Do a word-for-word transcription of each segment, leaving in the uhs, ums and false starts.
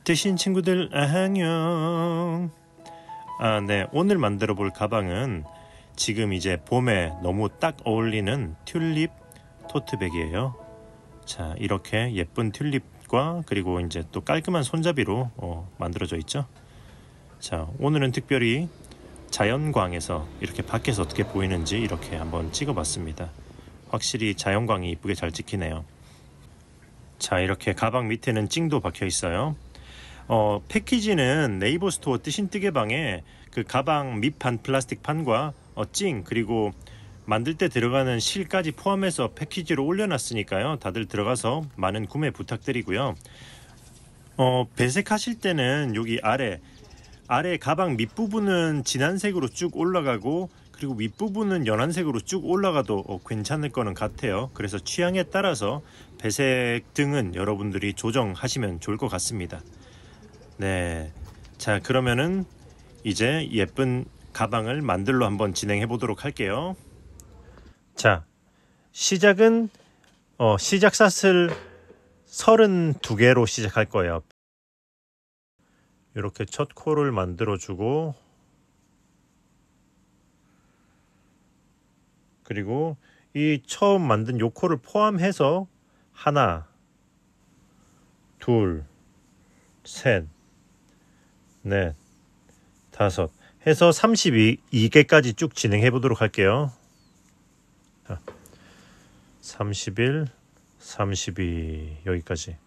뜨신 친구들 안녕. 아, 네. 오늘 만들어 볼 가방은 지금 이제 봄에 너무 딱 어울리는 튤립 토트백이에요. 자, 이렇게 예쁜 튤립과 그리고 이제 또 깔끔한 손잡이로 어, 만들어져 있죠. 자, 오늘은 특별히 자연광에서 이렇게 밖에서 어떻게 보이는지 이렇게 한번 찍어봤습니다. 확실히 자연광이 이쁘게 잘 찍히네요. 자, 이렇게 가방 밑에는 찡도 박혀 있어요. 어, 패키지는 네이버 스토어 뜨신 뜨개방에 그 가방 밑판 플라스틱 판과 어, 찡 그리고 만들 때 들어가는 실까지 포함해서 패키지로 올려놨으니까요. 다들 들어가서 많은 구매 부탁드리고요. 어, 배색하실 때는 여기 아래 아래 가방 밑부분은 진한 색으로 쭉 올라가고 그리고 윗부분은 연한 색으로 쭉 올라가도 어, 괜찮을 거는 같아요. 그래서 취향에 따라서 배색 등은 여러분들이 조정하시면 좋을 것 같습니다. 네, 자 그러면은 이제 예쁜 가방을 만들러 한번 진행해 보도록 할게요. 자, 시작은 어, 시작 샷을 서른두 개로 시작할 거예요. 이렇게 첫 코를 만들어 주고 그리고 이 처음 만든 요 코를 포함해서 하나, 둘, 셋, 넷, 다섯 해서 삼십이 개까지 쭉 진행해 보도록 할게요. 자, 삼십일, 삼십이 여기까지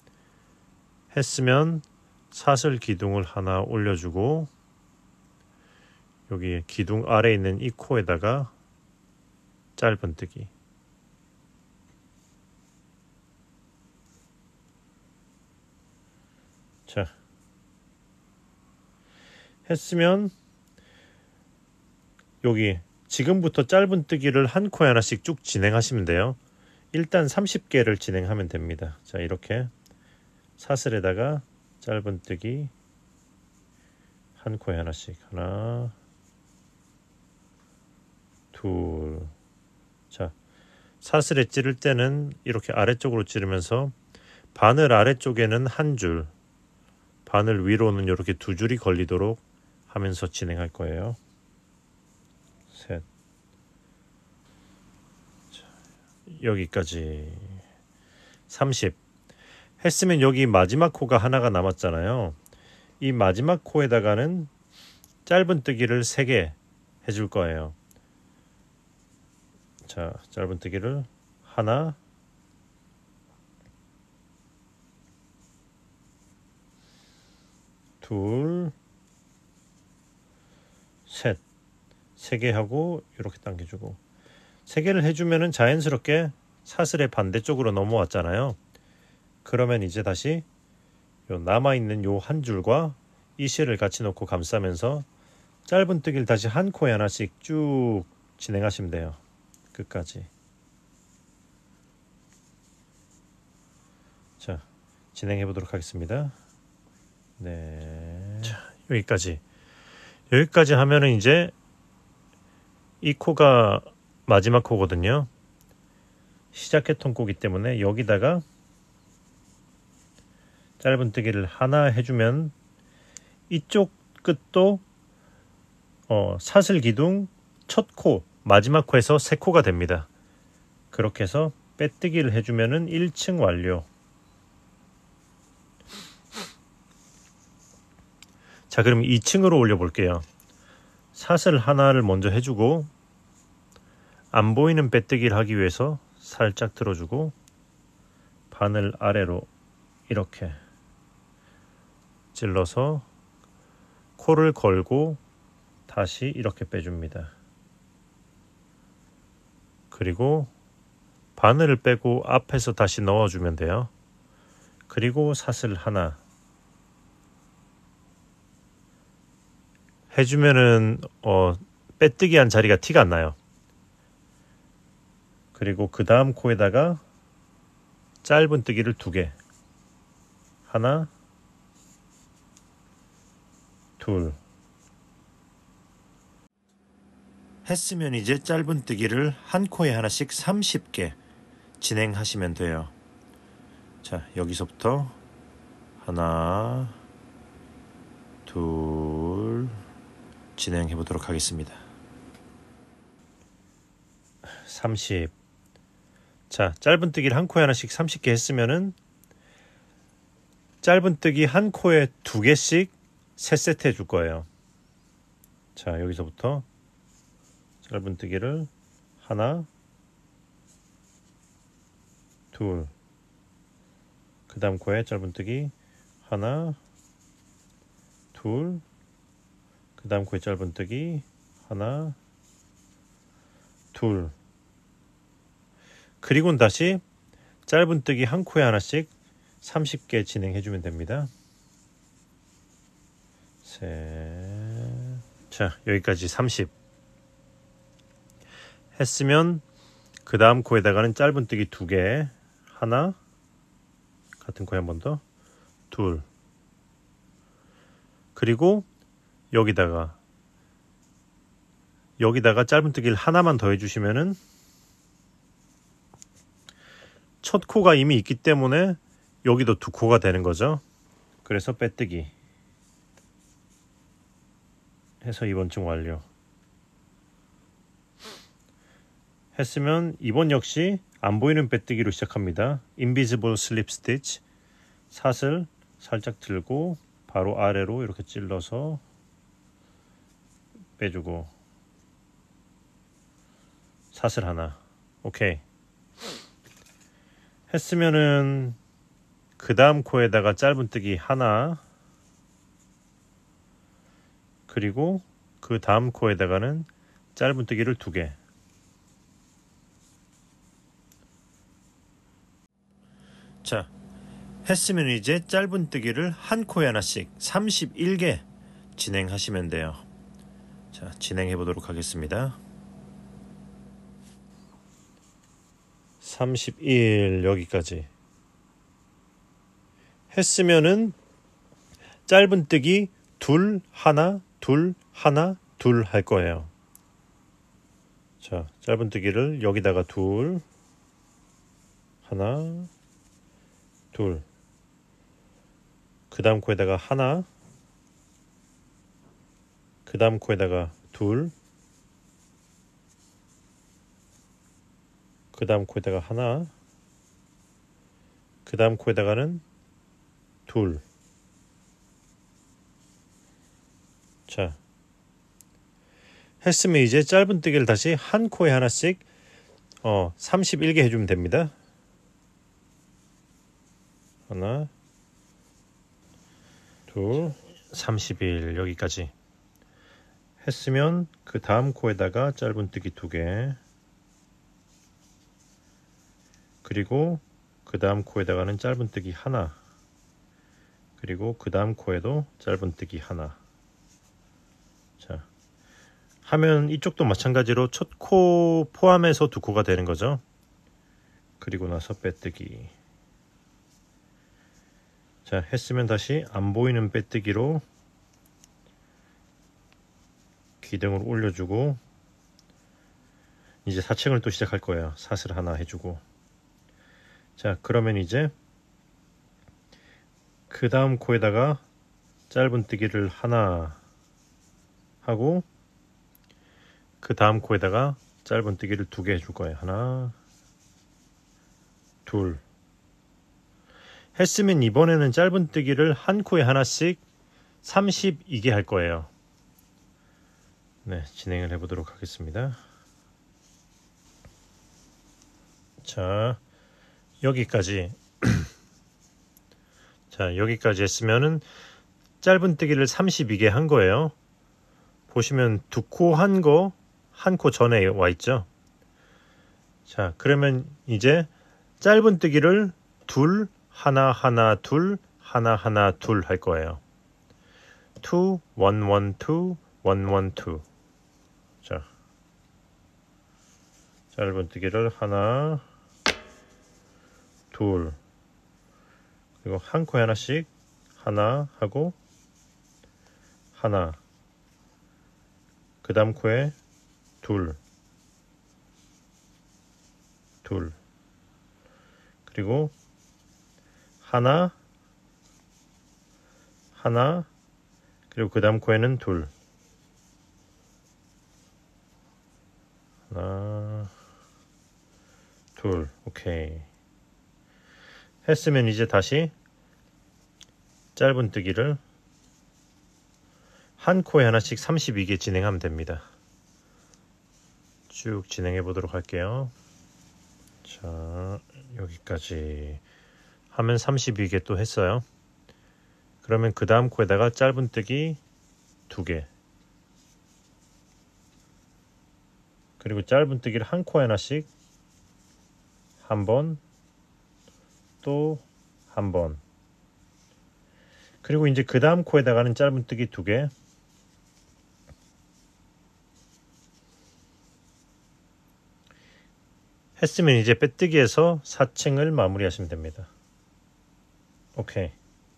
했으면 사슬 기둥을 하나 올려주고 여기 기둥 아래에 있는 이 코에다가 짧은뜨기 자 했으면 여기 지금부터 짧은뜨기를 한 코에 하나씩 쭉 진행하시면 돼요. 일단 삼십 개를 진행하면 됩니다. 자, 이렇게 사슬에다가 짧은뜨기 한 코에 하나씩 하나 둘 자, 사슬에 찌를 때는 이렇게 아래쪽으로 찌르면서 바늘 아래쪽에는 한 줄, 바늘 위로는 이렇게 두 줄이 걸리도록 하면서 진행할 거예요. 셋, 자, 여기까지 삼십 했으면 여기 마지막 코가 하나가 남았잖아요. 이 마지막 코에다가는 짧은뜨기를 세 개 해줄 거예요. 자, 짧은뜨기를 하나, 둘, 셋, 세 개 하고 이렇게 당겨주고 세 개를 해주면은 자연스럽게 사슬의 반대쪽으로 넘어왔잖아요. 그러면 이제 다시 요 남아있는 요 한 줄과 이 실을 같이 놓고 감싸면서 짧은뜨기를 다시 한 코에 하나씩 쭉 진행하시면 돼요. 끝까지. 자, 진행해 보도록 하겠습니다. 네. 자, 여기까지. 여기까지 하면은 이제 이 코가 마지막 코거든요. 시작했던 코기 때문에 여기다가 짧은뜨기를 하나 해주면 이쪽 끝도 어, 사슬 기둥 첫 코, 마지막 코에서 세 코가 됩니다. 그렇게 해서 빼뜨기를 해주면은 일 층 완료. 자, 그럼 이 층으로 올려볼게요. 사슬 하나를 먼저 해주고 안 보이는 빼뜨기를 하기 위해서 살짝 들어주고 바늘 아래로 이렇게 찔러서 코를 걸고 다시 이렇게 빼줍니다. 그리고 바늘을 빼고 앞에서 다시 넣어주면 돼요. 그리고 사슬 하나 해주면은 어, 빼뜨기 한 자리가 티가 안 나요. 그리고 그 다음 코에다가 짧은뜨기를 두 개 하나 둘 했으면 이제 짧은뜨기를 한 코에 하나씩 삼십 개 진행하시면 돼요. 자, 여기서부터 하나, 둘, 진행해 보도록 하겠습니다. 삼십. 자, 짧은뜨기를 한 코에 하나씩 삼십 개 했으면은 짧은뜨기 한 코에 두 개씩 세 세트 해줄 거예요. 자, 여기서부터 짧은뜨기를 하나, 둘, 그 다음 코에 짧은뜨기 하나, 둘, 그 다음 코에 짧은뜨기 하나, 둘, 그리고는 다시 짧은뜨기 한 코에 하나씩 삼십 개 진행해주면 됩니다. 셋. 자, 여기까지 삼십 했으면 그 다음 코에다가는 짧은뜨기 두 개, 하나, 같은 코에 한 번 더, 둘, 그리고 여기다가 여기다가 짧은뜨기를 하나만 더 해주시면은 첫 코가 이미 있기 때문에 여기도 두 코가 되는 거죠. 그래서 빼뜨기 해서 이번 중 완료 했으면 이번 역시 안 보이는 빼뜨기로 시작합니다. Invisible Slip Stitch. 사슬 살짝 들고 바로 아래로 이렇게 찔러서 빼주고 사슬 하나. 오케이. 했으면은 그 다음 코에다가 짧은뜨기 하나, 그리고 그 다음 코에다가는 짧은뜨기를 두 개. 자, 했으면 이제 짧은뜨기를 한 코에 하나씩 삼십일 개 진행하시면 돼요. 자, 진행해 보도록 하겠습니다. 삼십일 여기까지 했으면은 짧은뜨기 둘, 하나, 둘, 하나, 둘 할 거예요. 자, 짧은뜨기를 여기다가 둘, 하나, 둘, 그 다음 코에다가 하나, 그 다음 코에다가 둘, 그 다음 코에다가 하나, 그 다음 코에다가는 둘. 자, 했으면 이제 짧은뜨기를 다시 한 코에 하나씩 어, 삼십일 개 해주면 됩니다. 하나, 둘, 삼십일 여기까지 했으면 그 다음 코에다가 짧은뜨기 두 개, 그리고 그 다음 코에다가는 짧은뜨기 하나, 그리고 그 다음 코에도 짧은뜨기 하나. 자, 하면 이쪽도 마찬가지로 첫 코 포함해서 두 코가 되는 거죠. 그리고 나서 빼뜨기. 자, 했으면 다시 안 보이는 빼뜨기로 기둥을 올려주고 이제 사층을 또 시작할 거예요. 사슬 하나 해주고. 자, 그러면 이제 그 다음 코에다가 짧은뜨기를 하나 하고 그 다음 코에다가 짧은뜨기를 두 개 해줄 거예요. 하나, 둘. 했으면 이번에는 짧은뜨기를 한 코에 하나씩 삼십이 개 할 거예요. 네, 진행을 해보도록 하겠습니다. 자, 여기까지 자, 여기까지 했으면은 짧은뜨기를 삼십이 개 한 거예요. 보시면 두 코 한 거, 한 코 전에 와 있죠. 자, 그러면 이제 짧은뜨기를 둘, 하나, 하나, 둘, 하나, 하나, 둘 할 거예요. 투, 원, 원, 투, 원, 원, 투. 자, 짧은뜨기를 하나, 둘, 그리고 한 코에 하나씩 하나 하고 하나, 그 다음 코에 둘, 둘, 그리고 하나, 하나, 그리고 그 다음 코에는 둘. 하나, 둘. 오케이. 했으면 이제 다시 짧은뜨기를 한 코에 하나씩 삼십이 개 진행하면 됩니다. 쭉 진행해 보도록 할게요. 자, 여기까지 하면 삼십이 개 또 했어요. 그러면 그 다음 코에다가 짧은뜨기 두 개, 그리고 짧은뜨기를 한 코에 하나씩 한 번, 또 한 번, 그리고 이제 그 다음 코에다가는 짧은뜨기 두 개, 했으면 이제 빼뜨기에서 사 층을 마무리하시면 됩니다. 오케이.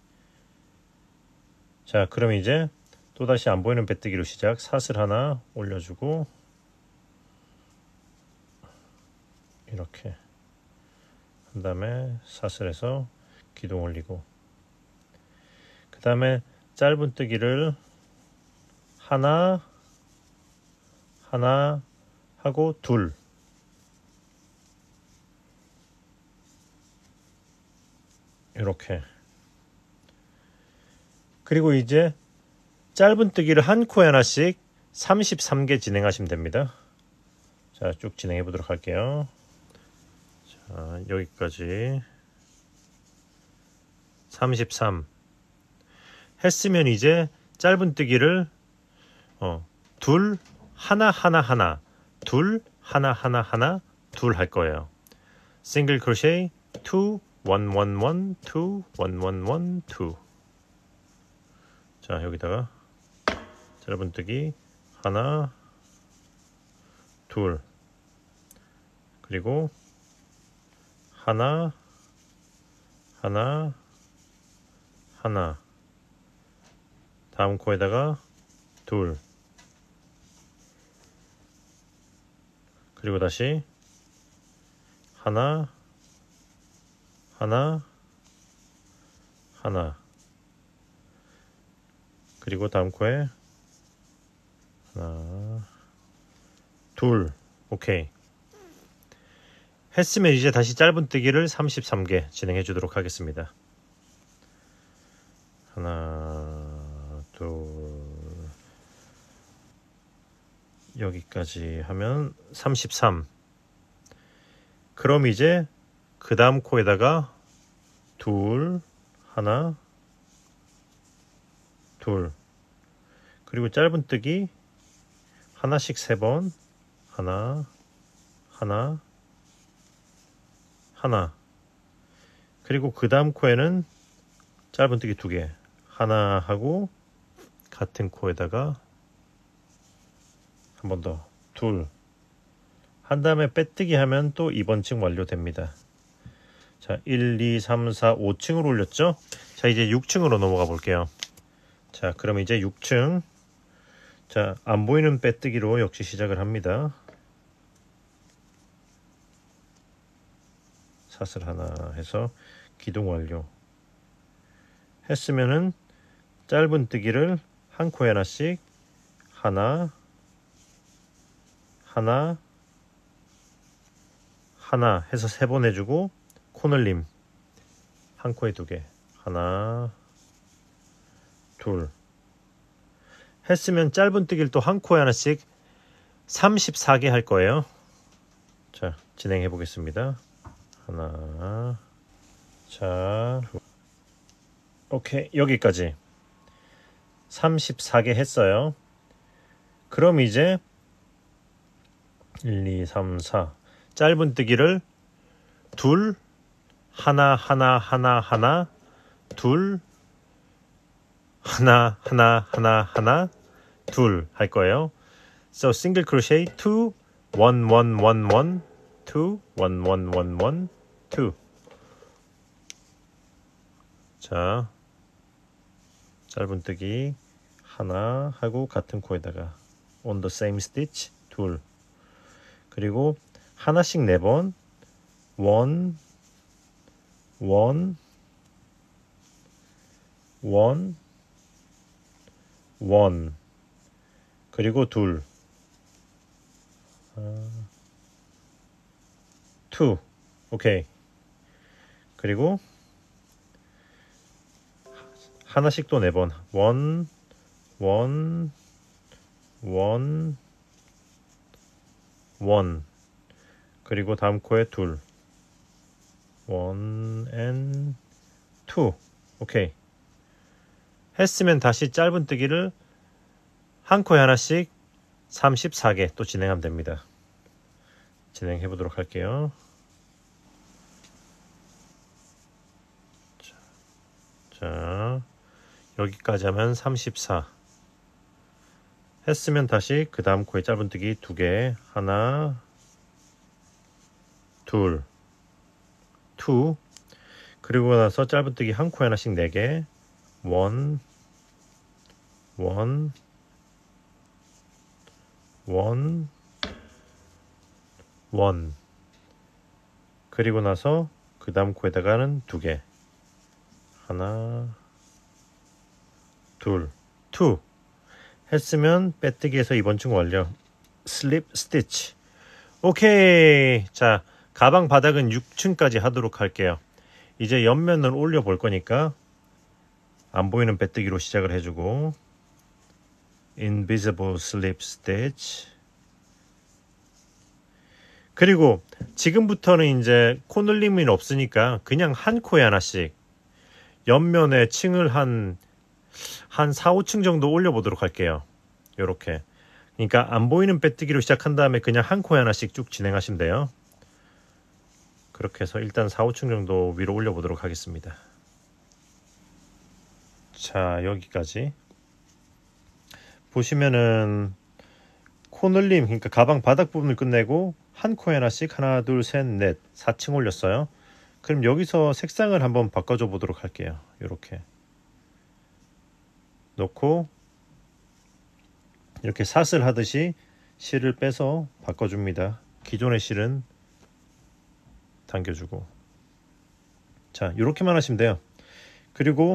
자, 그럼 이제 또다시 안 보이는 빼뜨기로 시작. 사슬 하나 올려주고 이렇게 한 다음에 사슬에서 기둥 올리고, 그 다음에 짧은뜨기를 하나 하나 하고 둘, 이렇게. 그리고 이제 짧은뜨기를 한 코에 하나씩 삼십삼 개 진행하시면 됩니다. 자, 쭉 진행해 보도록 할게요. 자, 여기까지 삼십삼 했으면 이제 짧은뜨기를 어, 둘 하나 하나 하나, 둘 하나 하나 하나, 둘 할 거예요. 싱글 크로셰 투 원 원 원 투 원 원 원 투. 자, 여기다가 짧은뜨기 하나, 둘, 그리고 하나 하나 하나, 다음 코에다가 둘, 그리고 다시 하나 하나 하나, 그리고 다음 코에 하나 둘. 오케이. 했으면 이제 다시 짧은뜨기를 삼십삼 개 진행해 주도록 하겠습니다. 하나 둘, 여기까지 하면 삼십삼. 그럼 이제 그 다음 코에다가 둘, 하나, 둘, 그리고 짧은뜨기 하나씩 세 번, 하나, 하나, 하나, 그리고 그 다음 코에는 짧은뜨기 두 개, 하나 하고 같은 코에다가 한 번 더, 둘, 한 다음에 빼뜨기 하면 또 이번 층 완료됩니다. 자, 일, 이, 삼, 사, 오 층으로 올렸죠? 자, 이제 육 층으로 넘어가 볼게요. 자, 그럼 이제 육 층. 자, 안 보이는 빼뜨기로 역시 시작을 합니다. 사슬 하나 해서 기둥 완료. 했으면은 짧은뜨기를 한 코에 하나씩 하나, 하나, 하나 해서 세 번 해주고, 코늘림 한 코에 두 개, 하나, 둘. 했으면 짧은뜨기를 또 한 코에 하나씩 삼십사 개 할 거예요. 자, 진행해 보겠습니다. 하나, 자, 오케이, 여기까지 삼십사 개 했어요. 그럼 이제 일, 이, 삼, 사 짧은뜨기를 둘, 하나, 하나, 하나, 하나, 둘, 하나, 하나, 하나, 하나, 둘 할 거예요. So single crochet two, one, one, one, one, two, one, one, one, one, two. 자, 짧은뜨기 하나 하고 같은 코에다가 on the same stitch 둘, 그리고 하나씩 네 번, one, one, one, 원, 그리고 둘, 아, 투, 오케이. 그리고 하나씩 또 네 번. 원, 원, 원, 원. 그리고 다음 코에 둘. 원, 앤, 투. 오케이. 했으면 다시 짧은뜨기를 한 코에 하나씩 삼십사 개 또 진행하면 됩니다. 진행해 보도록 할게요. 자, 자, 여기까지 하면 삼십사. 했으면 다시 그 다음 코에 짧은뜨기 두 개. 하나, 둘, 투. 그리고 나서 짧은뜨기 한 코에 하나씩 네 개. 원, 원, 원, 원. 그리고 나서 그 다음 코에다가는 두 개. 하나, 둘, 투. 했으면 빼뜨기에서 이번 층 완료. 슬립 스티치. 오케이. 자, 가방 바닥은 육 층까지 하도록 할게요. 이제 옆면을 올려 볼 거니까 안 보이는 빼뜨기로 시작을 해주고, Invisible Slip Stitch. 그리고 지금부터는 이제 코늘림이 없으니까 그냥 한 코에 하나씩 옆면에 층을 한, 한 사, 오 층 정도 올려보도록 할게요. 요렇게. 그러니까 안 보이는 빼뜨기로 시작한 다음에 그냥 한 코에 하나씩 쭉 진행하시면 돼요. 그렇게 해서 일단 사, 오 층 정도 위로 올려보도록 하겠습니다. 자, 여기까지. 보시면은 코늘림, 그러니까 가방 바닥 부분을 끝내고 한 코에 하나씩 하나, 둘, 셋, 넷, 사 층 올렸어요. 그럼 여기서 색상을 한번 바꿔줘 보도록 할게요. 이렇게 놓고 이렇게 사슬 하듯이 실을 빼서 바꿔줍니다. 기존의 실은 당겨주고. 자, 이렇게만 하시면 돼요. 그리고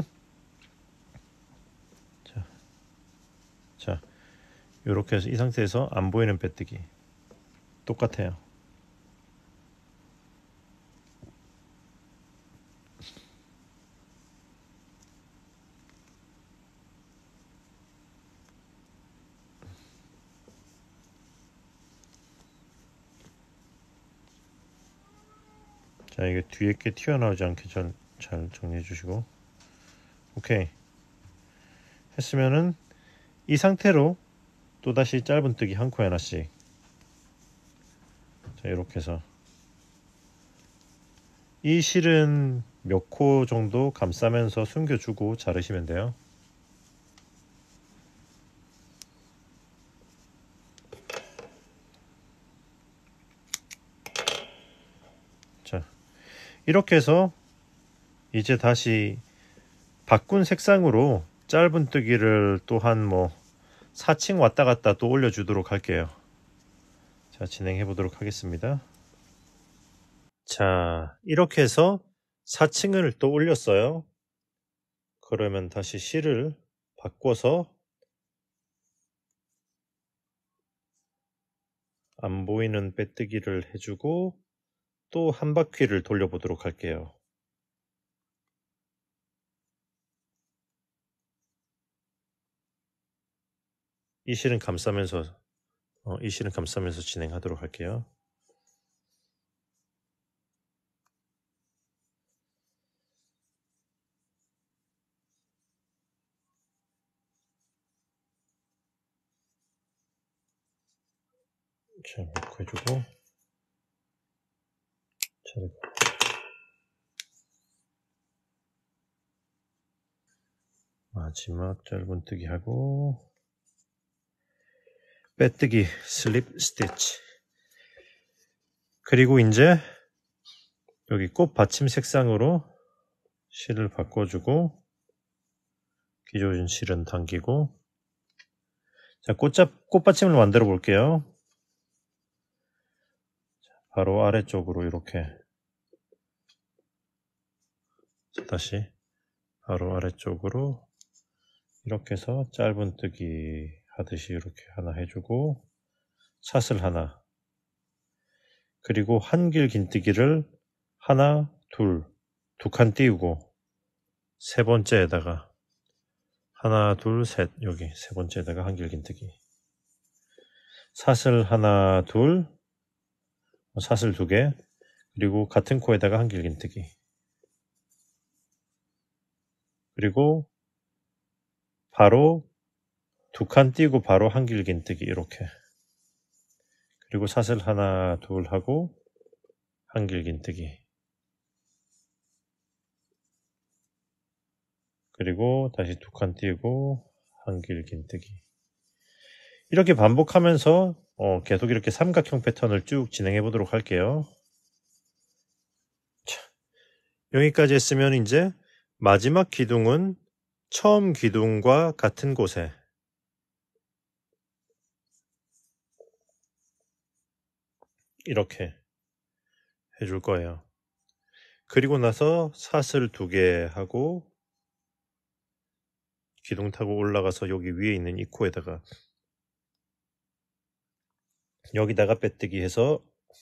자, 자, 이렇게 해서 이 상태에서 안 보이는 빼뜨기 똑같아요. 자, 이게 뒤에 게 튀어나오지 않게 잘, 잘 정리해 주시고. 오케이. 했으면은 이 상태로 또다시 짧은뜨기 한 코에 하나씩. 자, 이렇게 해서 이 실은 몇 코 정도 감싸면서 숨겨주고 자르시면 돼요. 자, 이렇게 해서 이제 다시 바꾼 색상으로 짧은뜨기를 또 한 뭐 사 층 왔다 갔다 또 올려주도록 할게요. 자, 진행해 보도록 하겠습니다. 자, 이렇게 해서 사 층을 또 올렸어요. 그러면 다시 실을 바꿔서 안 보이는 빼뜨기를 해주고 또 한 바퀴를 돌려보도록 할게요. 이 실은 감싸면서 어, 이 실은 감싸면서 진행하도록 할게요. 자, 놓고 해주고 자르고. 마지막 짧은뜨기 하고 빼뜨기 슬립 스티치. 그리고 이제 여기 꽃 받침 색상으로 실을 바꿔주고 기존 실은 당기고. 자, 꽃잡, 꽃받침을 만들어 볼게요. 바로 아래쪽으로 이렇게. 자, 다시 바로 아래쪽으로 이렇게 해서 짧은뜨기 하듯이 이렇게 하나 해주고 사슬 하나, 그리고 한길 긴뜨기를 하나, 둘, 두 칸 띄우고 세 번째에다가 하나, 둘, 셋, 여기 세 번째에다가 한길 긴뜨기, 사슬 하나, 둘, 사슬 두 개, 그리고 같은 코에다가 한길 긴뜨기, 그리고 바로 두 칸 띄고 바로 한길 긴뜨기 이렇게, 그리고 사슬 하나, 둘 하고 한길 긴뜨기, 그리고 다시 두 칸 띄고 한길 긴뜨기, 이렇게 반복하면서 어, 계속 이렇게 삼각형 패턴을 쭉 진행해 보도록 할게요. 자, 여기까지 했으면 이제 마지막 기둥은 처음 기둥과 같은 곳에 이렇게 해줄 거예요. 그리고 나서 사슬 두 개 하고 기둥 타고 올라가서 여기 위에 있는 이 코에다가 여기다가 빼뜨기 해서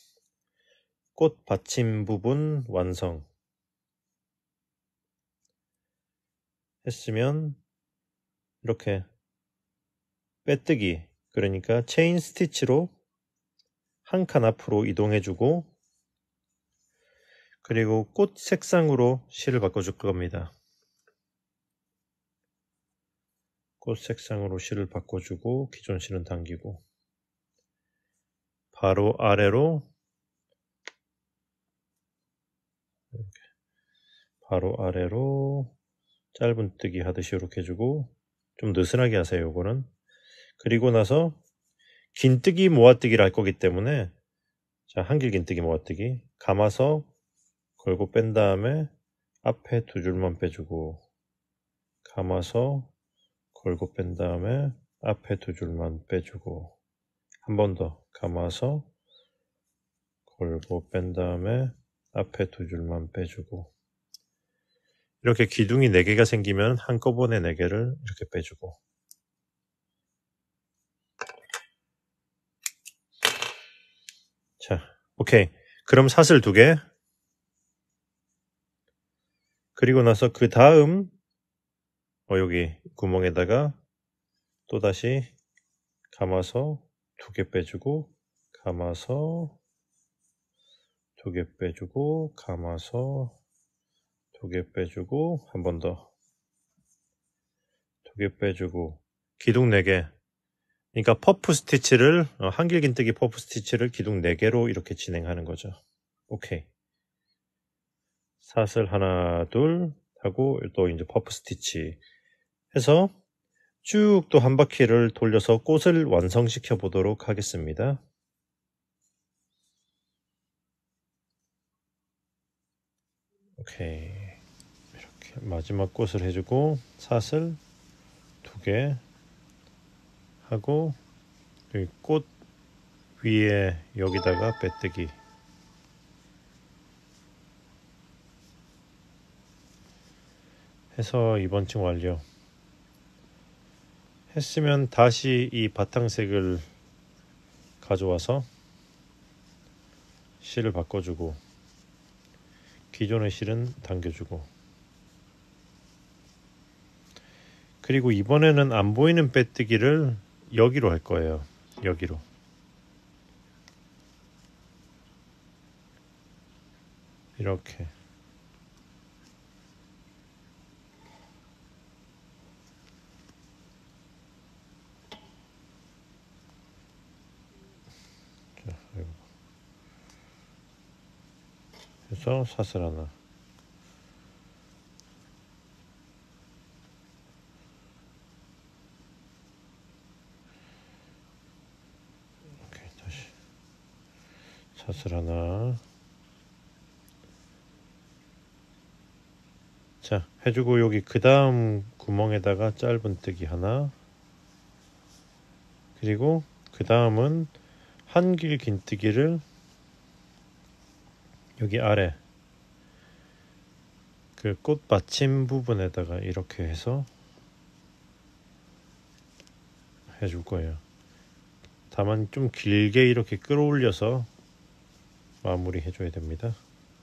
꽃 받침 부분 완성 했으면 이렇게 빼뜨기, 그러니까 체인 스티치로 한 칸 앞으로 이동해주고, 그리고 꽃 색상으로 실을 바꿔줄 겁니다. 꽃 색상으로 실을 바꿔주고 기존 실은 당기고 바로 아래로 이렇게 바로 아래로 짧은뜨기 하듯이 이렇게 해주고, 좀 느슨하게 하세요 요거는. 그리고 나서 긴뜨기 모아뜨기를 할 거기 때문에 자, 한길 긴뜨기 모아뜨기 감아서 걸고 뺀 다음에 앞에 두 줄만 빼주고, 감아서 걸고 뺀 다음에 앞에 두 줄만 빼주고, 한 번 더 감아서 걸고 뺀 다음에 앞에 두 줄만 빼주고, 이렇게 기둥이 네 개가 생기면 한꺼번에 네 개를 이렇게 빼주고, 자, 오케이. 그럼 사슬 두 개, 그리고 나서 그 다음 어, 여기 구멍에다가 또다시 감아서 두 개 빼주고, 감아서 두 개 빼주고, 감아서 두 개 빼주고, 한 번 더 두 개 빼주고, 기둥 네 개, 그러니까 퍼프 스티치를 어, 한길 긴뜨기 퍼프 스티치를 기둥 네 개로 이렇게 진행하는 거죠. 오케이. 사슬 하나 둘 하고 또 이제 퍼프 스티치 해서 쭉 또 한 바퀴를 돌려서 꽃을 완성시켜 보도록 하겠습니다. 오케이. 이렇게 마지막 꽃을 해주고 사슬 두 개 하고 여기 꽃 위에 여기다가 빼뜨기 해서 이번 층 완료 했으면 다시 이 바탕색을 가져와서 실을 바꿔주고 기존의 실은 당겨주고, 그리고 이번에는 안 보이는 빼뜨기를 여기로 할 거예요. 여기로 이렇게 자, 해서 사슬 하나, 오케이, 다시 사슬 하나, 자 해주고 여기 그 다음 구멍에다가 짧은뜨기 하나, 그리고 그 다음은 한길 긴뜨기를 여기 아래 그 꽃 받침 부분에다가 이렇게 해서 해줄 거예요. 다만 좀 길게 이렇게 끌어올려서 마무리 해줘야 됩니다.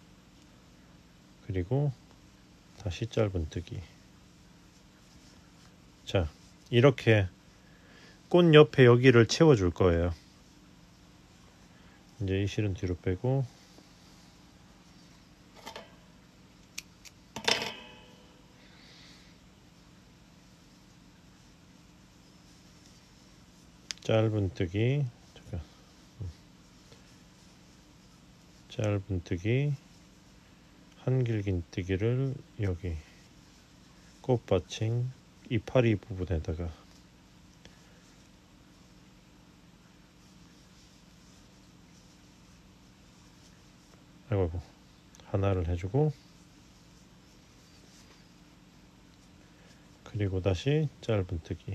그리고 다시 짧은뜨기. 자, 이렇게 꽃 옆에 여기를 채워줄 거예요. 이제 이 실은 뒤로 빼고 짧은뜨기, 잠깐. 짧은뜨기, 한길긴뜨기를 여기 꽃받침 이파리 부분에다가 아이고 하나를 해주고, 그리고 다시 짧은뜨기.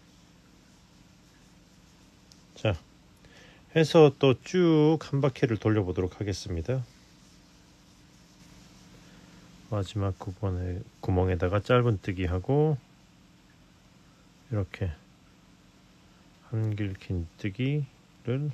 자, 해서 또 쭉 한 바퀴를 돌려보도록 하겠습니다. 마지막 구멍에, 구멍에다가 짧은뜨기 하고 이렇게 한길 긴뜨기를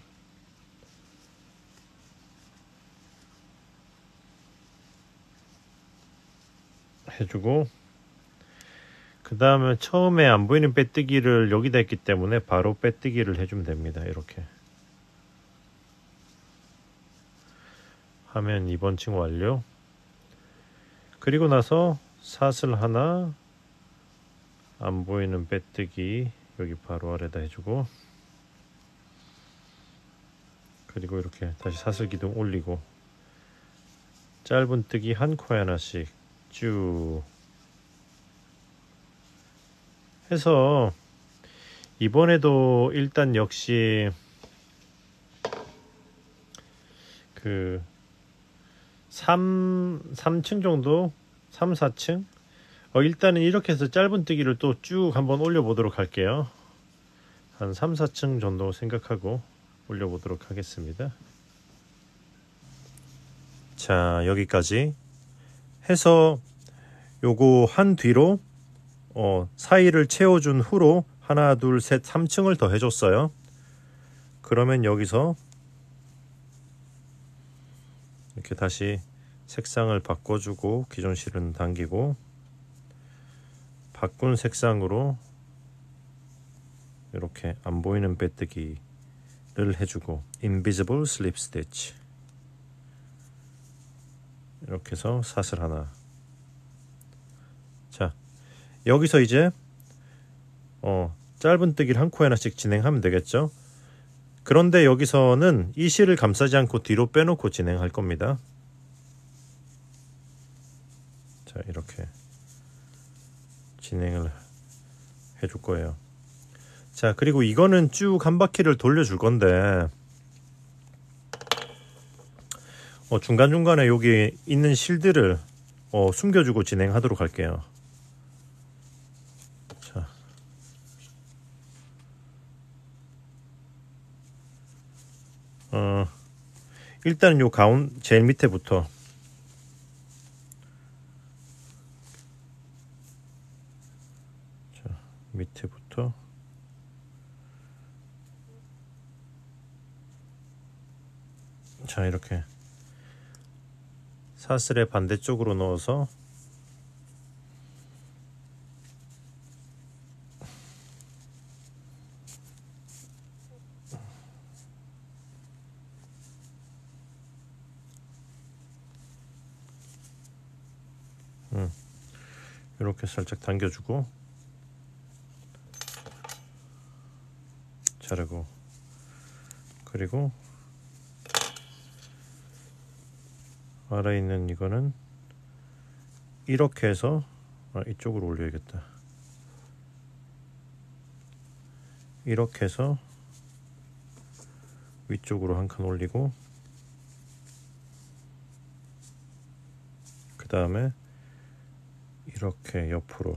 해주고, 그 다음에 처음에 안 보이는 빼뜨기를 여기다 했기 때문에 바로 빼뜨기를 해주면 됩니다. 이렇게 하면 이번 층 완료. 그리고 나서 사슬 하나, 안 보이는 빼뜨기 여기 바로 아래다 해주고, 그리고 이렇게 다시 사슬 기둥 올리고 짧은뜨기 한 코에 하나씩 쭉 해서, 이번에도 일단 역시 그 삼, 삼 층 정도, 삼, 사 층 어, 일단은 이렇게 해서 짧은뜨기를 또 쭉 한번 올려보도록 할게요. 한 삼, 사 층 정도 생각하고 올려보도록 하겠습니다. 자, 여기까지 해서 요거 한 뒤로 어, 사이를 채워준 후로 하나, 둘, 셋, 삼 층을 더 해줬어요. 그러면 여기서 이렇게 다시 색상을 바꿔주고 기존 실은 당기고 바꾼 색상으로 이렇게 안 보이는 빼뜨기를 해주고 Invisible Slip Stitch 이렇게 해서 사슬 하나. 자, 여기서 이제 어, 짧은뜨기를 한 코에 하나씩 진행하면 되겠죠. 그런데 여기서는 이 실을 감싸지 않고 뒤로 빼놓고 진행할 겁니다. 자, 이렇게 진행을 해줄 거예요. 자, 그리고 이거는 쭉 한 바퀴를 돌려줄 건데 어, 중간중간에 여기 있는 실들을 어, 숨겨주고 진행하도록 할게요. 자, 어, 일단 요 가운 제일 밑에부터 자, 밑에부터 자, 이렇게 사슬의 반대쪽으로 넣어서 음, 이렇게 살짝 당겨주고 자르고, 그리고 아래 있는 이거는 이렇게 해서 아, 이쪽으로 올려야겠다. 이렇게 해서 위쪽으로 한 칸 올리고, 그 다음에 이렇게 옆으로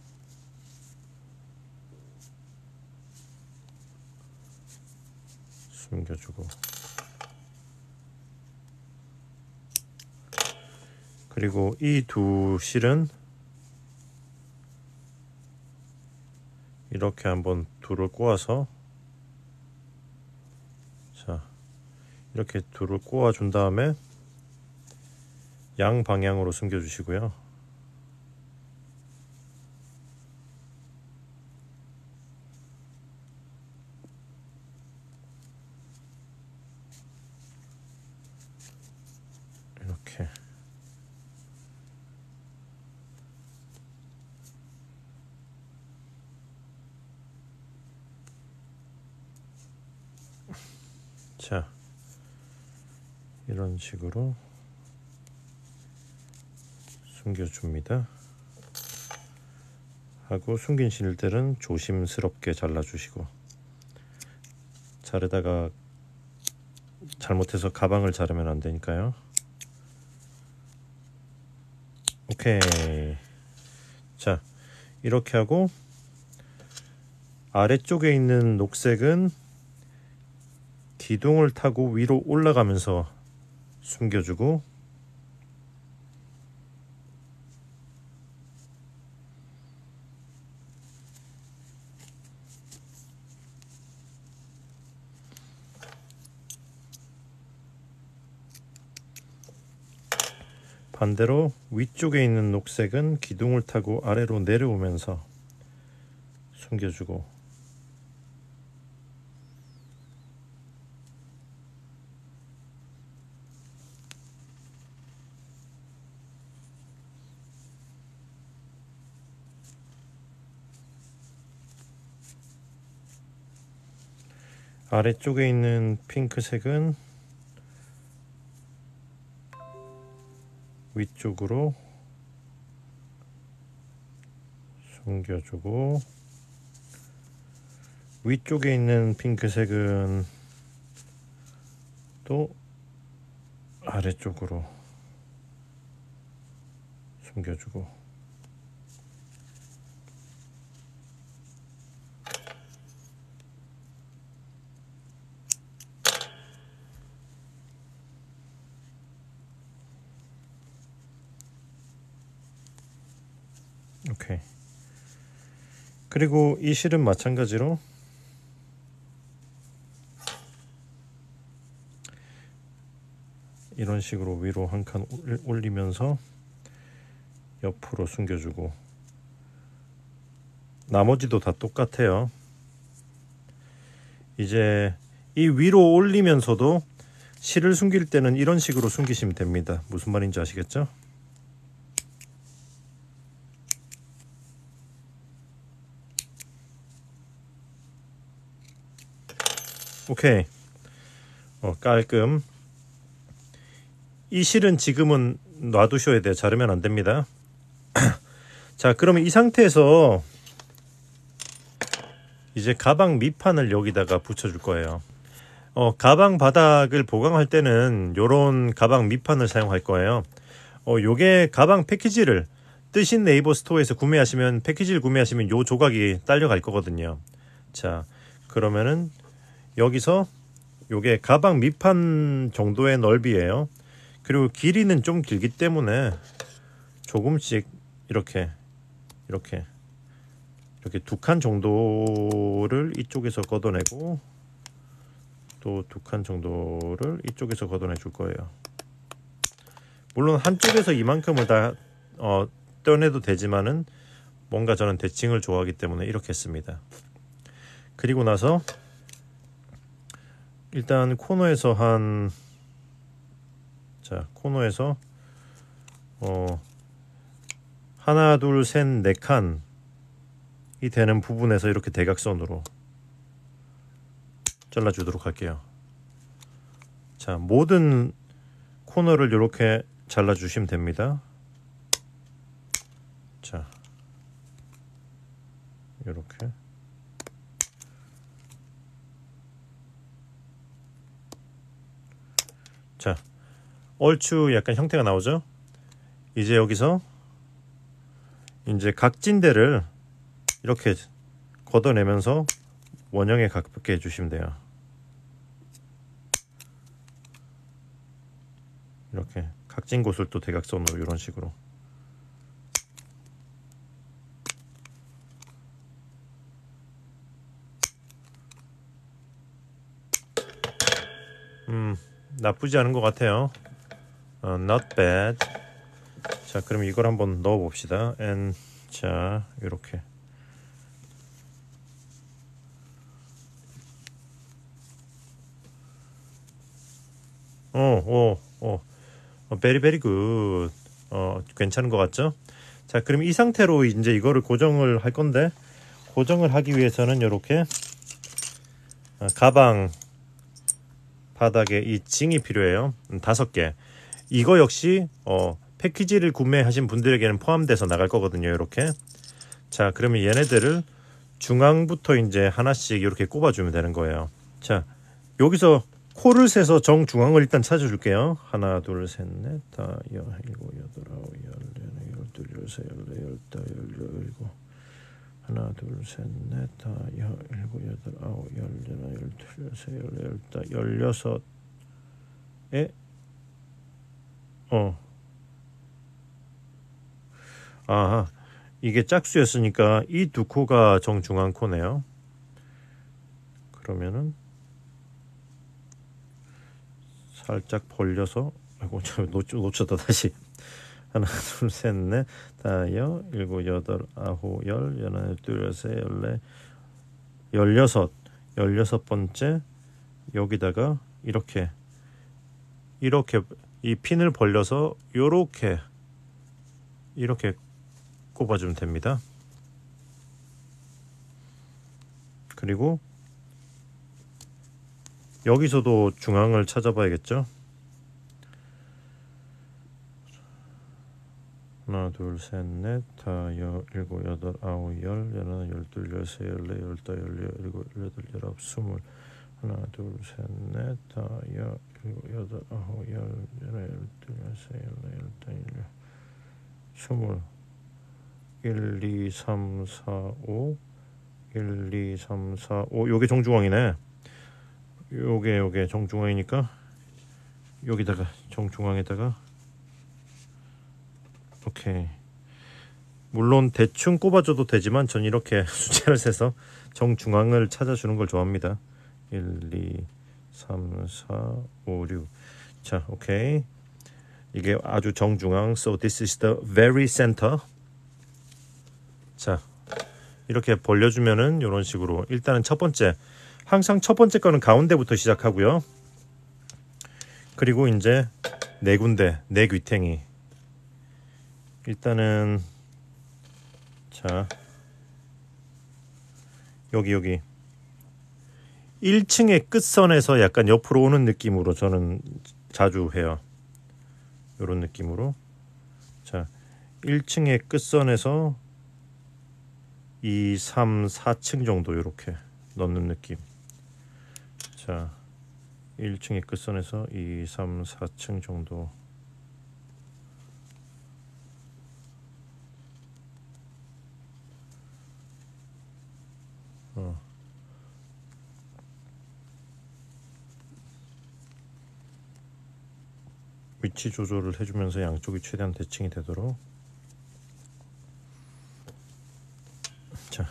숨겨주고, 그리고 이 두 실은 이렇게 한번 둘을 꼬아서, 자 이렇게 둘을 꼬아 준 다음에 양 방향으로 숨겨 주시고요. 이렇게 자 이런 식으로 숨겨줍니다. 하고 숨긴 실들은 조심스럽게 잘라주시고, 자르다가 잘못해서 가방을 자르면 안 되니까요. 오케이. 자 이렇게 하고, 아래쪽에 있는 녹색은 기둥을 타고 위로 올라가면서 숨겨주고, 반대로 위쪽에 있는 녹색은 기둥을 타고 아래로 내려오면서 숨겨주고, 아래쪽에 있는 핑크색은 위쪽으로 숨겨주고, 위쪽에 있는 핑크색은 또 아래쪽으로 숨겨주고, 오케이. 그리고 이 실은 마찬가지로 이런 식으로 위로 한 칸 올리면서 옆으로 숨겨주고, 나머지도 다 똑같아요. 이제 이 위로 올리면서도 실을 숨길 때는 이런 식으로 숨기시면 됩니다. 무슨 말인지 아시겠죠? 오케이. 어, 깔끔. 이 실은 지금은 놔두셔야 돼요. 자르면 안 됩니다. 자, 그러면 이 상태에서 이제 가방 밑판을 여기다가 붙여줄 거예요. 어, 가방 바닥을 보강할 때는 요런 가방 밑판을 사용할 거예요. 어, 요게 가방 패키지를 뜨신 네이버 스토어에서 구매하시면, 패키지를 구매하시면 요 조각이 딸려갈 거거든요. 자, 그러면은 여기서 요게 가방 밑판 정도의 넓이에요. 그리고 길이는 좀 길기 때문에 조금씩 이렇게 이렇게 이렇게 두 칸 정도를 이쪽에서 걷어내고, 또 두 칸 정도를 이쪽에서 걷어내 줄 거예요. 물론 한쪽에서 이만큼을 다 어, 떼어내도 되지만은 뭔가 저는 대칭을 좋아하기 때문에 이렇게 했습니다. 그리고 나서 일단 코너에서 한, 자 코너에서 어 하나 둘 셋 네 칸이 되는 부분에서 이렇게 대각선으로 잘라주도록 할게요. 자, 모든 코너를 이렇게 잘라주시면 됩니다. 자, 이렇게. 자, 얼추 약간 형태가 나오죠? 이제 여기서 이제 각진대를 이렇게 걷어내면서 원형에 가깝게 해주시면 돼요. 이렇게 각진 곳을 또 대각선으로 이런 식으로. 음, 나쁘지 않은 것 같아요. 어, not bad. 자, 그럼 이걸 한번 넣어 봅시다. and 자, 이렇게. 어, 어, 어, 어, very very good. 어, 괜찮은 것 같죠? 자, 그럼 이 상태로 이제 이거를 고정을 할 건데, 고정을 하기 위해서는 이렇게 어, 가방 바닥에 이 징이 필요해요. 음, 다섯 개. 이거 역시 어, 패키지를 구매하신 분들에게는 포함돼서 나갈 거거든요. 이렇게. 자, 그러면 얘네들을 중앙부터 이제 하나씩 이렇게 꼽아주면 되는 거예요. 자, 여기서 코를 세서 정중앙을 일단 찾아줄게요. 하나, 둘, 셋, 넷, 다, 여, 일곱, 여덟, 아홉, 열, 열하나, 열둘, 열세, 열네, 열다, 열일곱. 하나, 둘, 셋, 넷, 다, 여, 일곱, 여덟, 아홉, 열, 열하나, 열둘, 열세, 열네, 열다, 열여섯에 어, 아하, 이게 짝수였으니까 이 두 코가 정중앙 코네요. 그러면은 살짝 벌려서, 아이고, 저 놓, 놓쳤다 다시. 하나, 둘, 셋, 넷, 다여, 일곱, 여덟, 아홉, 열, 열하나, 열둘, 열세, 열네, 열여섯, 열여섯 번째 여기다가 이렇게 이렇게 이 핀을 벌려서 요렇게 이렇게 꼽아주면 됩니다. 그리고 여기서도 중앙을 찾아봐야겠죠. 하나, 둘, 셋, 넷, 다, 여, 일곱, 여덟, 아홉, 열, 열하나, 열둘, 열세, 열네, 열다, 열여, 일곱, 여덟, 열아홉, 스물. 하나, 둘, 셋, 넷, 다, 여, 일곱, 여덟, 아홉, 열, 열하나, 열둘, 열세, 열네, 열다, 열여, 스물. 일, 이, 삼, 사, 오. 일, 이, 삼, 사, 오. 요게 정중앙이네. 요게 요게 정중앙이니까 여기다가 정중앙에다가 오케이. 물론 대충 꼽아줘도 되지만 전 이렇게 숫자를 세서 정중앙을 찾아주는 걸 좋아합니다. 일, 이, 삼, 사, 오, 육. 자, 오케이. 이게 아주 정중앙. So this is the very center. 자, 이렇게 벌려주면은 이런 식으로 일단은 첫 번째, 항상 첫 번째 거는 가운데부터 시작하고요. 그리고 이제 네 군데, 네 귀탱이. 일단은 자, 여기 여기 일 층의 끝선에서 약간 옆으로 오는 느낌으로 저는 자주 해요. 이런 느낌으로. 자, 일 층의 끝선에서 이, 삼, 사 층 정도 이렇게 넣는 느낌. 자, 일 층의 끝선에서 이, 삼, 사 층 정도. 어. 위치 조절을 해주면서 양쪽이 최대한 대칭이 되도록. 자,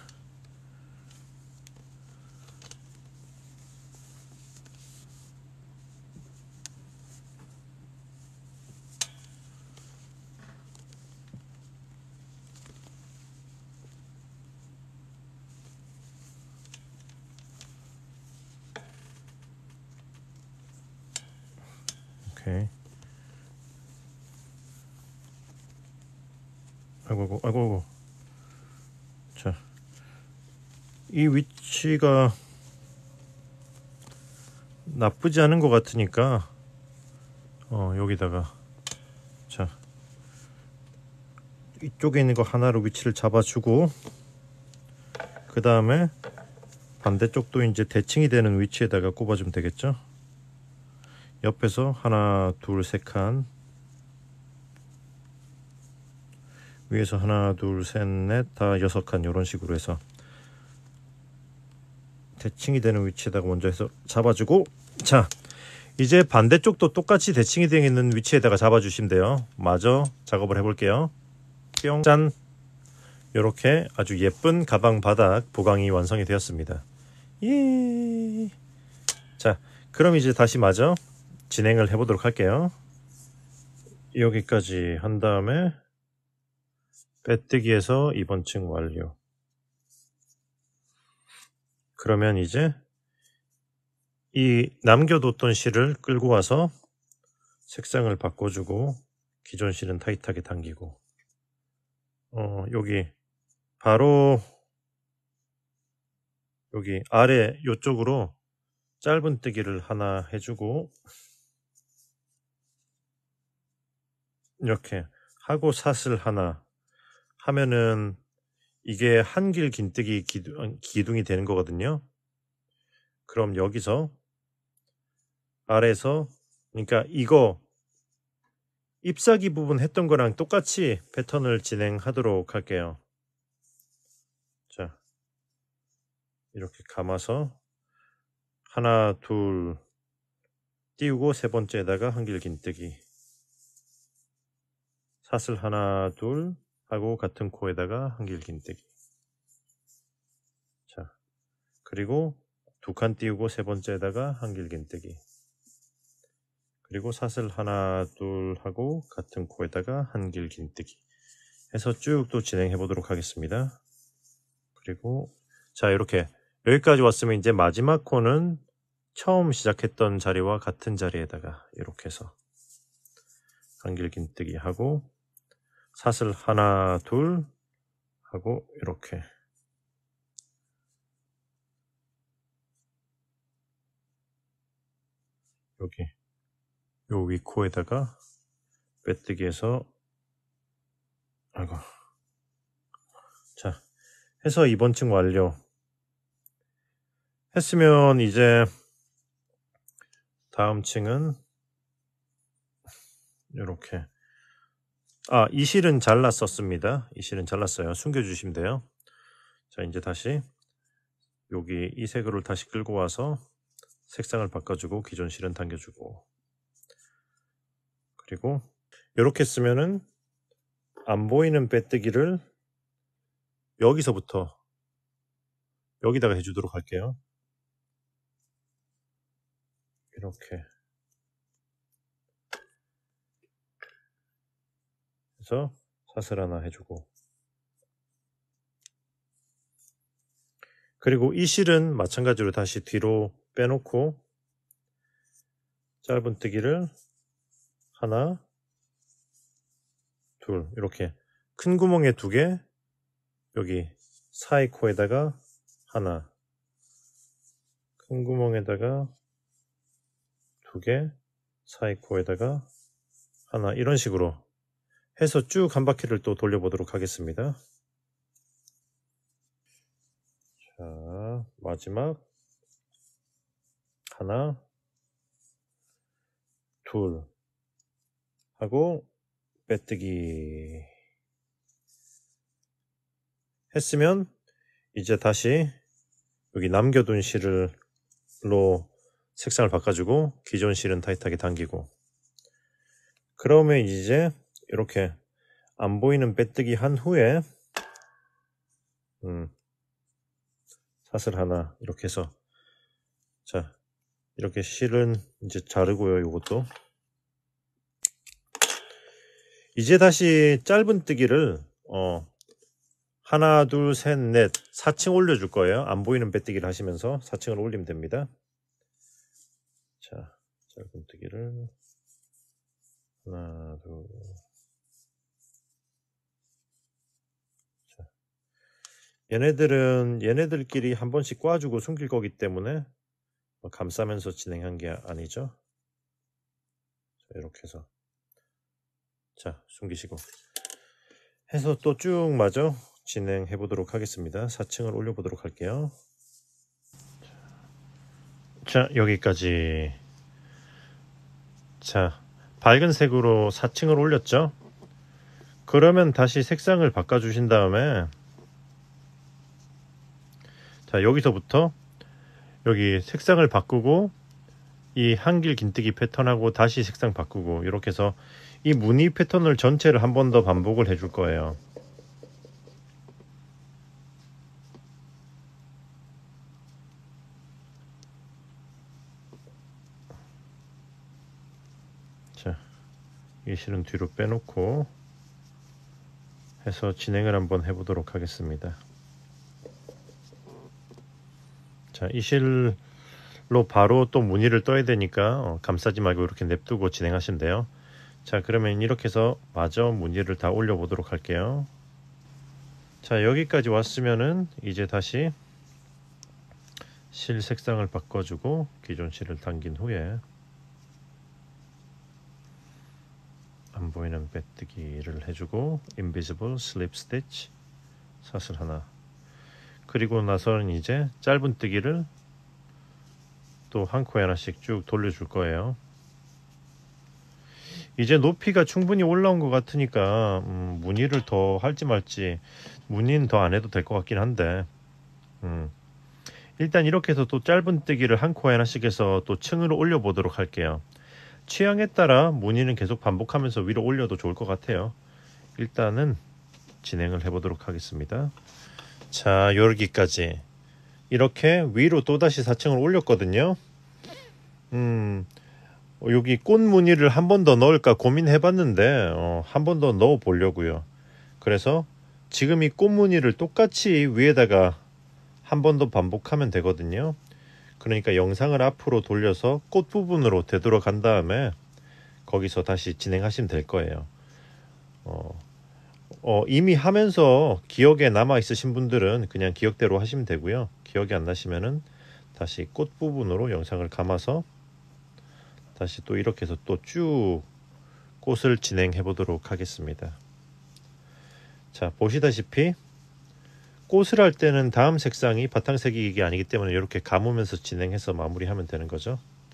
오케이. 아이고, 아이고, 아이고. 자, 이 위치가 나쁘지 않은 것 같으니까 어, 여기다가 자, 이쪽에 있는 거 하나로 위치를 잡아주고, 그 다음에 반대쪽도 이제 대칭이 되는 위치에다가 꼽아주면 되겠죠. 옆에서 하나, 둘, 세 칸, 위에서 하나, 둘, 셋, 넷, 다 여섯 칸, 이런 식으로 해서 대칭이 되는 위치에다가 먼저 해서 잡아주고, 자, 이제 반대쪽도 똑같이 대칭이 되어 있는 위치에다가 잡아주시면 돼요. 마저 작업을 해볼게요. 뿅, 짠. 이렇게 아주 예쁜 가방 바닥 보강이 완성이 되었습니다. 예. 자, 그럼 이제 다시 마저 진행을 해 보도록 할게요. 여기까지 한 다음에 빼뜨기에서 이번 층 완료. 그러면 이제 이 남겨뒀던 실을 끌고 와서 색상을 바꿔주고 기존 실은 타이트하게 당기고 어 여기 바로 여기 아래 요쪽으로 짧은뜨기를 하나 해주고 이렇게 하고 사슬 하나 하면은 이게 한길 긴뜨기 기둥, 기둥이 되는 거거든요. 그럼 여기서 아래에서 그러니까 이거 잎사귀 부분 했던 거랑 똑같이 패턴을 진행하도록 할게요. 자, 이렇게 감아서 하나 둘 띄우고 세 번째에다가 한길 긴뜨기 사슬 하나 둘 하고 같은 코에다가 한길 긴뜨기. 자, 그리고 두 칸 띄우고 세 번째에다가 한길 긴뜨기. 그리고 사슬 하나 둘 하고 같은 코에다가 한길 긴뜨기 해서 쭉 또 진행해 보도록 하겠습니다. 그리고 자, 이렇게 여기까지 왔으면 이제 마지막 코는 처음 시작했던 자리와 같은 자리에다가 이렇게 해서 한길 긴뜨기 하고 사슬 하나 둘 하고 이렇게 여기 요 위 코에다가 빼뜨기해서 아이고 자 해서 이번 층 완료 했으면 이제 다음 층은 이렇게 아, 이 실은 잘랐었습니다. 이 실은 잘랐어요. 숨겨주시면 돼요. 자, 이제 다시 여기 이 색으로 다시 끌고 와서 색상을 바꿔주고 기존 실은 당겨주고 그리고 이렇게 쓰면은 안 보이는 빼뜨기를 여기서부터 여기다가 해주도록 할게요. 이렇게 해서 사슬 하나 해주고 그리고 이 실은 마찬가지로 다시 뒤로 빼놓고 짧은뜨기를 하나 둘 이렇게 큰 구멍에 두 개 여기 사이 코에다가 하나 큰 구멍에다가 두 개 사이 코에다가 하나 이런 식으로 해서 쭉 한 바퀴를 또 돌려보도록 하겠습니다. 자, 마지막 하나 둘 하고 빼뜨기 했으면 이제 다시 여기 남겨둔 실로 색상을 바꿔주고 기존 실은 타이트하게 당기고 그러면 이제 이렇게 안 보이는 빼뜨기 한 후에 음, 사슬 하나 이렇게 해서 자 이렇게 실은 이제 자르고요. 요것도 이제 다시 짧은뜨기를 어 하나 둘 셋 넷 사 층 올려줄 거예요. 안 보이는 빼뜨기를 하시면서 사 층을 올리면 됩니다. 자, 짧은뜨기를 하나 둘 자, 얘네들은 얘네들끼리 한 번씩 꽈주고 숨길 거기 때문에 감싸면서 진행한 게 아니죠. 자, 이렇게 해서 자 숨기시고 해서 또 쭉 마저 진행해 보도록 하겠습니다. 사 층을 올려 보도록 할게요. 자, 여기까지. 자, 밝은 색으로 사 층을 올렸죠. 그러면 다시 색상을 바꿔 주신 다음에 자, 여기서부터 여기 색상을 바꾸고 이 한길 긴뜨기 패턴하고 다시 색상 바꾸고 이렇게 해서 이 무늬 패턴을 전체를 한 번 더 반복을 해줄 거예요. 이 실은 뒤로 빼놓고 해서 진행을 한번 해보도록 하겠습니다. 자, 이 실로 바로 또 무늬를 떠야 되니까 어, 감싸지 말고 이렇게 냅두고 진행하시면 돼요. 자, 그러면 이렇게 해서 마저 무늬를 다 올려 보도록 할게요. 자, 여기까지 왔으면은 이제 다시 실 색상을 바꿔주고 기존 실을 당긴 후에 안 보이는 빼뜨기를 해주고 Invisible Slip Stitch 사슬 하나, 그리고 나서는 이제 짧은 뜨기를 또 한 코에 하나씩 쭉 돌려줄 거예요. 이제 높이가 충분히 올라온 것 같으니까 음, 무늬를 더 할지 말지, 무늬는 더 안 해도 될 것 같긴 한데 음, 일단 이렇게 해서 또 짧은 뜨기를 한 코에 하나씩 해서 또 층으로 올려 보도록 할게요. 취향에 따라 무늬는 계속 반복하면서 위로 올려도 좋을 것 같아요. 일단은 진행을 해보도록 하겠습니다. 자, 여기까지 이렇게 위로 또다시 사 층을 올렸거든요. 음, 여기 꽃 무늬를 한 번 더 넣을까 고민해봤는데 어, 한 번 더 넣어 보려고요. 그래서 지금 이 꽃 무늬를 똑같이 위에다가 한 번 더 반복하면 되거든요. 그러니까 영상을 앞으로 돌려서 꽃 부분으로 되돌아간 다음에 거기서 다시 진행하시면 될 거예요. 어, 어, 이미 하면서 기억에 남아 있으신 분들은 그냥 기억대로 하시면 되고요. 기억이 안 나시면은 다시 꽃 부분으로 영상을 감아서 다시 또 이렇게 해서 또 쭉 꽃을 진행해 보도록 하겠습니다. 자, 보시다시피 꽃을 할 때는 다음 색상이 바탕색이 아니기 때문에 이렇게 감으면서 진행해서 마무리하면 되는 거죠.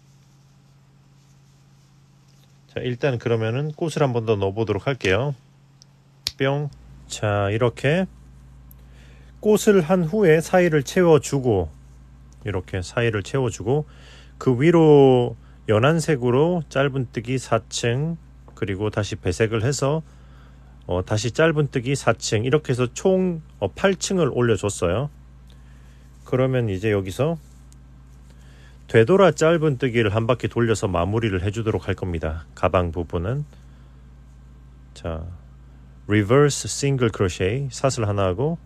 자, 일단 그러면은 꽃을 한 번 더 넣어 보도록 할게요. 뿅. 자, 이렇게 꽃을 한 후에 사이를 채워주고 이렇게 사이를 채워주고 그 위로 연한색으로 짧은뜨기 사 층, 그리고 다시 배색을 해서 어, 다시 짧은뜨기 사 층, 이렇게 해서 총 어, 팔 층을 올려줬어요. 그러면 이제 여기서 되돌아 짧은뜨기를 한 바퀴 돌려서 마무리를 해주도록 할 겁니다. 가방 부분은 자, Reverse Single Crochet 사슬 하나 하고,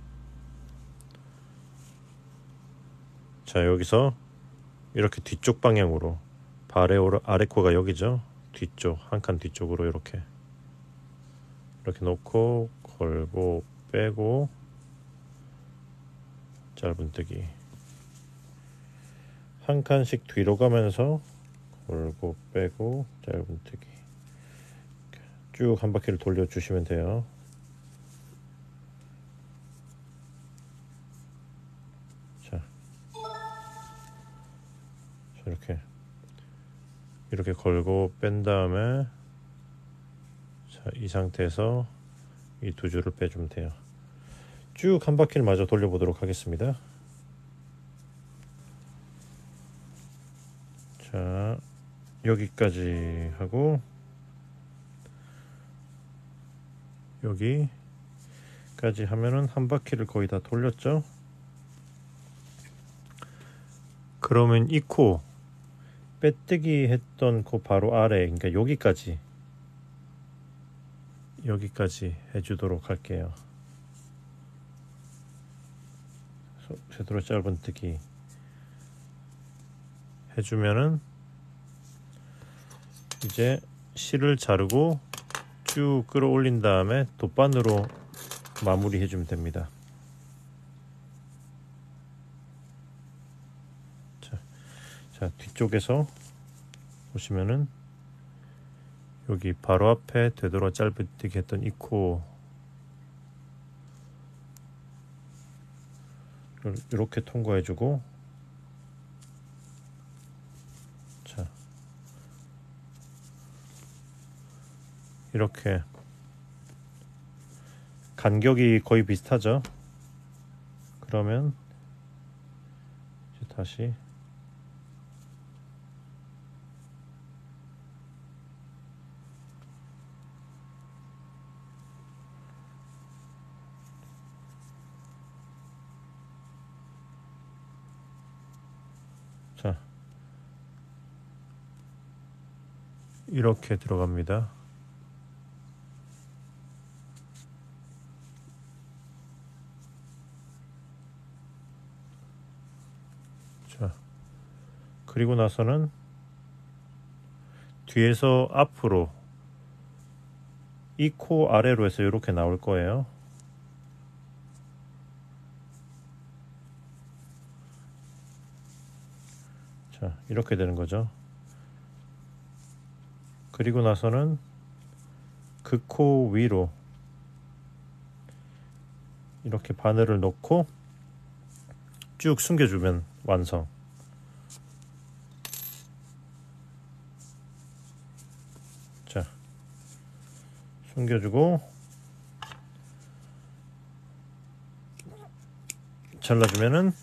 자, 여기서 이렇게 뒤쪽 방향으로 아래, 아래 코가 여기죠. 뒤쪽, 한 칸 뒤쪽으로 이렇게 이렇게 놓고 걸고 빼고 짧은뜨기 한 칸씩 뒤로 가면서 걸고 빼고 짧은뜨기 쭉 한 바퀴를 돌려주시면 돼요. 자, 이렇게 이렇게 걸고 뺀 다음에 자, 이 상태에서 이 두 줄을 빼주면 돼요. 쭉 한 바퀴를 마저 돌려보도록 하겠습니다. 자, 여기까지 하고 여기까지 하면은 한 바퀴를 거의 다 돌렸죠. 그러면 이 코 빼뜨기 했던 코 바로 아래, 그러니까 여기까지 여기까지 해주도록 할게요. 제대로 짧은뜨기 해주면은 이제 실을 자르고 쭉 끌어올린 다음에 돗바늘로 마무리 해주면 됩니다. 자, 자, 뒤쪽에서 보시면은 여기 바로 앞에 되돌아 짧은뜨기 했던 이 코 이렇게 통과해주고, 자, 이렇게 간격이 거의 비슷하죠. 그러면 이제 다시 자, 이렇게 들어갑니다. 그리고 나서는 뒤에서 앞으로 이 코 아래로 해서 이렇게 나올 거예요. 자, 이렇게 되는 거죠. 그리고 나서는 그 코 위로 이렇게 바늘을 넣고 쭉 숨겨주면 완성. 자, 숨겨주고 잘라주면은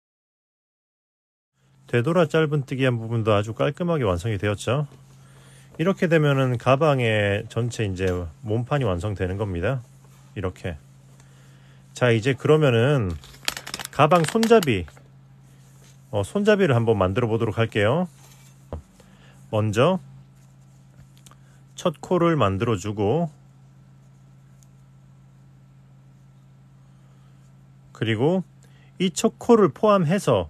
되돌아 짧은뜨기한 부분도 아주 깔끔하게 완성이 되었죠. 이렇게 되면은 가방의 전체 이제 몸판이 완성되는 겁니다. 이렇게. 자, 이제 그러면은 가방 손잡이 어, 손잡이를 한번 만들어 보도록 할게요. 먼저 첫 코를 만들어 주고, 그리고 이 첫 코를 포함해서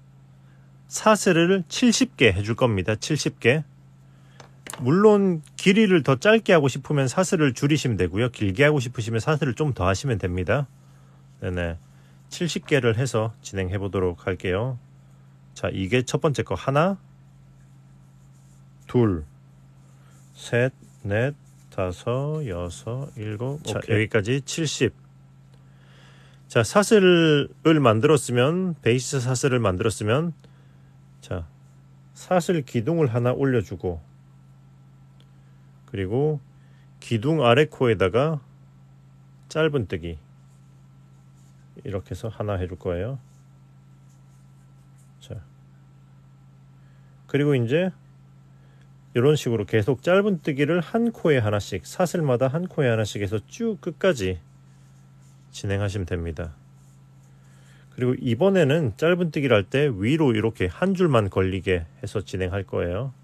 사슬을 칠십 개 해줄 겁니다. 칠십 개. 물론 길이를 더 짧게 하고 싶으면 사슬을 줄이시면 되고요. 길게 하고 싶으시면 사슬을 좀 더 하시면 됩니다. 네네. 칠십 개를 해서 진행해 보도록 할게요. 자, 이게 첫 번째 거. 하나, 둘, 셋, 넷, 다섯, 여섯, 일곱. 자, 오케이. 여기까지 칠십. 자, 사슬을 만들었으면, 베이스 사슬을 만들었으면, 자, 사슬 기둥을 하나 올려주고, 그리고 기둥 아래 코에다가 짧은뜨기 이렇게 해서 하나 해줄 거예요. 자, 그리고 이제 이런 식으로 계속 짧은뜨기를 한 코에 하나씩, 사슬마다 한 코에 하나씩 해서 쭉 끝까지 진행하시면 됩니다. 그리고 이번에는 짧은뜨기를 할 때 위로 이렇게 한 줄만 걸리게 해서 진행할 거예요.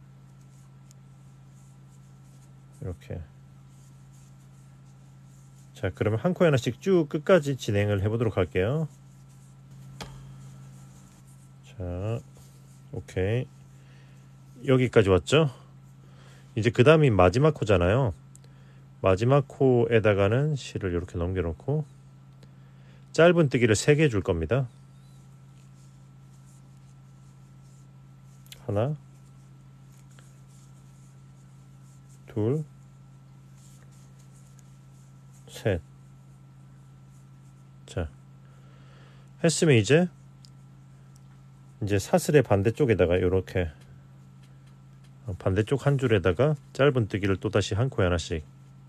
이렇게. 자, 그러면 한 코에 하나씩 쭉 끝까지 진행을 해보도록 할게요. 자, 오케이. 여기까지 왔죠? 이제 그 다음이 마지막 코잖아요. 마지막 코에다가는 실을 이렇게 넘겨놓고 짧은뜨기를 세 개 줄 겁니다. 하나, 둘, 셋. 자, 했으면 이제 이제 사슬의 반대쪽에다가 이렇게 반대쪽 한 줄에다가 짧은뜨기를 또다시 한 코에 하나씩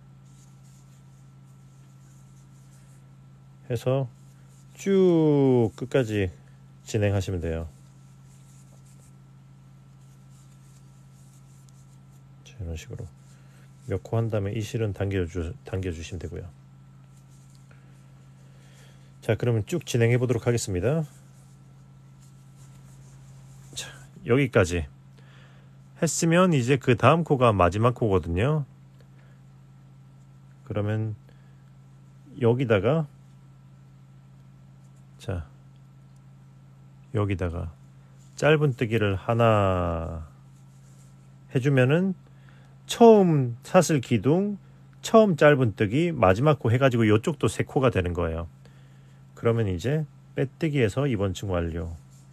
해서 쭉 끝까지 진행하시면 돼요. 자, 이런 식으로 몇 코 한 다음에 이 실은 당겨주, 당겨주시면 되고요. 자, 그러면 쭉 진행해 보도록 하겠습니다. 자, 여기까지 했으면 이제 그 다음 코가 마지막 코거든요. 그러면 여기다가, 자, 여기다가 짧은뜨기를 하나 해주면은 처음 사슬 기둥, 처음 짧은뜨기, 마지막 코 해가지고 이쪽도 세 코가 되는 거예요. 그러면 이제 빼뜨기에서 이번 층 완료.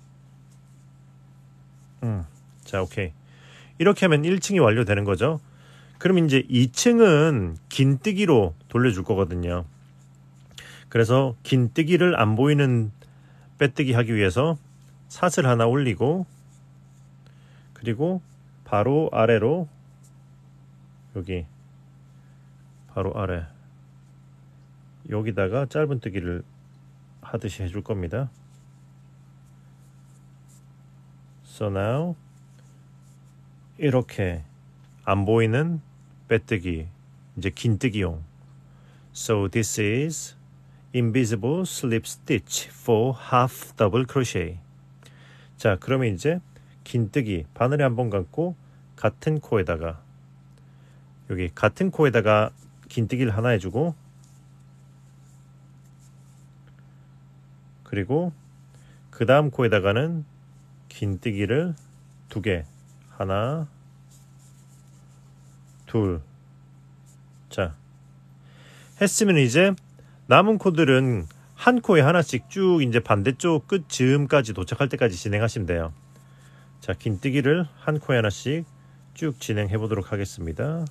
음, 자, 오케이. 이렇게 하면 일 층이 완료되는 거죠. 그럼 이제 이 층은 긴뜨기로 돌려줄 거거든요. 그래서 긴뜨기를 안 보이는 빼뜨기 하기 위해서 사슬 하나 올리고, 그리고 바로 아래로, 여기 바로 아래 여기다가 짧은뜨기를 하듯이 해줄 겁니다. So now 이렇게 안 보이는 빼뜨기, 이제 긴뜨기용. So this is invisible slip stitch for half double crochet. 자, 그러면 이제 긴뜨기 바늘에 한번 감고 같은 코에다가, 여기 같은 코에다가 긴뜨기를 하나 해주고, 그리고 그 다음 코에다가는 긴뜨기를 두 개. 하나, 둘. 자, 했으면 이제 남은 코들은 한 코에 하나씩 쭉 이제 반대쪽 끝 즈음까지 도착할 때까지 진행하시면 돼요. 자, 긴뜨기를 한 코에 하나씩 쭉 진행해 보도록 하겠습니다.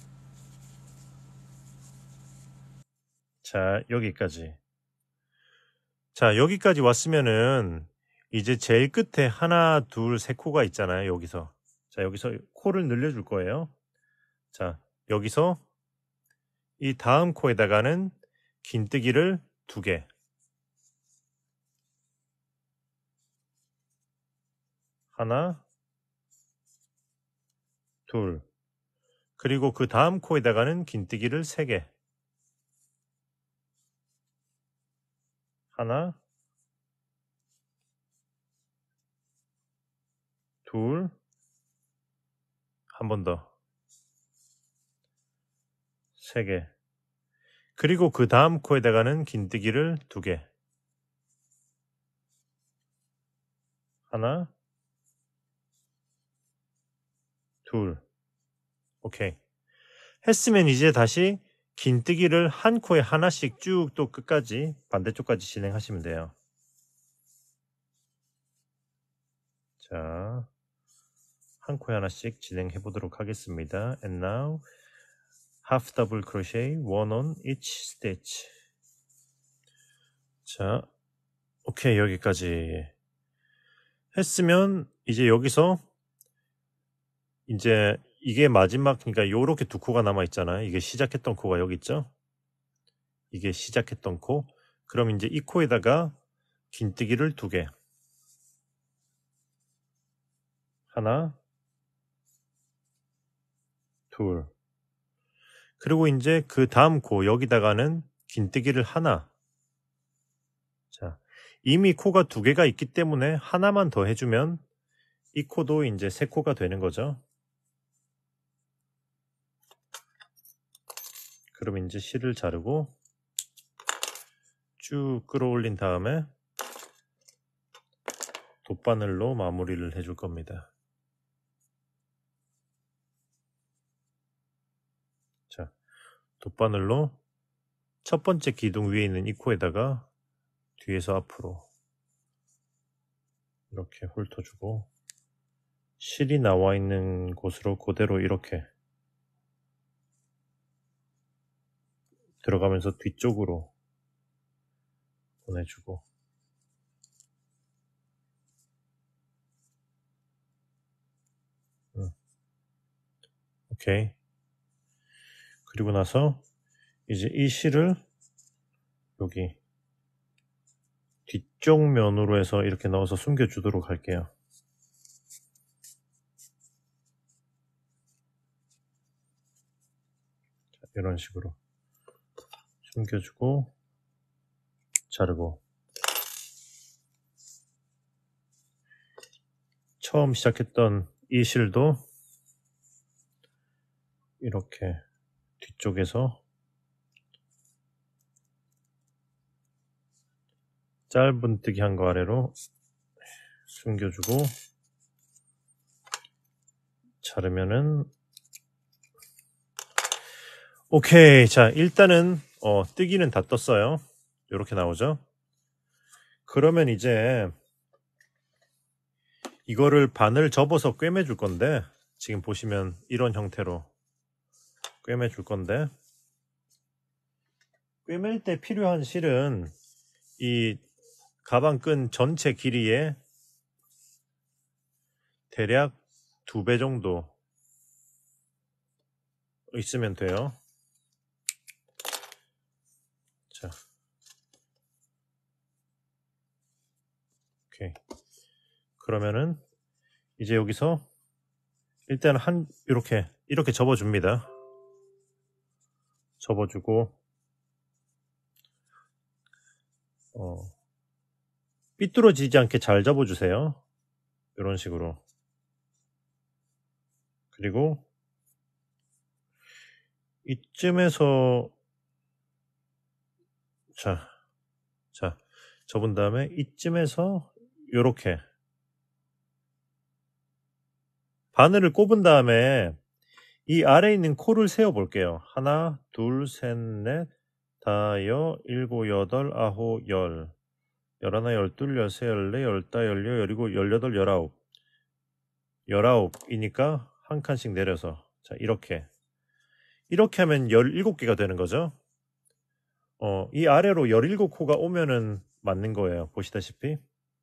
자, 여기까지. 자, 여기까지 왔으면은 이제 제일 끝에 하나, 둘, 세 코가 있잖아요. 여기서. 자, 여기서 코를 늘려줄 거예요. 자, 여기서 이 다음 코에다가는 긴뜨기를 두 개. 하나, 둘. 그리고 그 다음 코에다가는 긴뜨기를 세 개. 하나, 둘, 한 번 더. 세 개. 그리고 그 다음 코에다가는 긴뜨기를 두 개. 하나, 둘. 오케이. 했으면 이제 다시 긴뜨기를 한 코에 하나씩 쭉 또 끝까지 반대쪽까지 진행하시면 돼요. 자, 한 코에 하나씩 진행해 보도록 하겠습니다. And now half double crochet, one on each stitch. 자, 오케이. 여기까지 했으면 이제 여기서 이제 이게 마지막, 그러니까 요렇게 두 코가 남아 있잖아요. 이게 시작했던 코가 여기 있죠. 이게 시작했던 코. 그럼 이제 이 코에다가 긴뜨기를 두 개. 하나, 둘. 그리고 이제 그 다음 코 여기다가는 긴뜨기를 하나. 자, 이미 코가 두 개가 있기 때문에 하나만 더 해주면 이 코도 이제 세 코가 되는 거죠. 그럼 이제 실을 자르고 쭉 끌어올린 다음에 돗바늘로 마무리를 해줄 겁니다. 자, 돗바늘로 첫 번째 기둥 위에 있는 이 코에다가 뒤에서 앞으로 이렇게 훑어주고 실이 나와 있는 곳으로 그대로 이렇게 들어가면서 뒤쪽으로 보내주고 음. 오케이. 그리고 나서 이제 이 실을 여기 뒤쪽 면으로 해서 이렇게 넣어서 숨겨주도록 할게요. 자, 이런 식으로 숨겨주고 자르고 처음 시작했던 이 실도 이렇게 뒤쪽에서 짧은뜨기 한 거 아래로 숨겨주고 자르면은 오케이. 자, 일단은 어, 뜨기는 다 떴어요. 이렇게 나오죠. 그러면 이제 이거를 반을 접어서 꿰매 줄 건데 지금 보시면 이런 형태로 꿰매 줄 건데 꿰맬 때 필요한 실은 이 가방끈 전체 길이에 대략 두 배 정도 있으면 돼요. 자, 오케이. 그러면은 이제 여기서 일단 한 이렇게 이렇게 접어줍니다. 접어주고 어, 삐뚤어지지 않게 잘 접어주세요. 이런 식으로. 그리고 이쯤에서 자, 자 접은 다음에 이쯤에서 요렇게 바늘을 꼽은 다음에 이 아래에 있는 코를 세어 볼게요. 하나, 둘, 셋, 넷, 다여, 일곱, 여덟, 아홉, 열, 열하나, 열둘, 열세, 열네, 열다, 열여, 열일곱, 열여덟, 열아홉. 열아홉이니까 한 칸씩 내려서 자 이렇게 이렇게 하면 열일곱 개가 되는 거죠. 어, 이 아래로 열일곱 코가 오면은 맞는 거예요. 보시다시피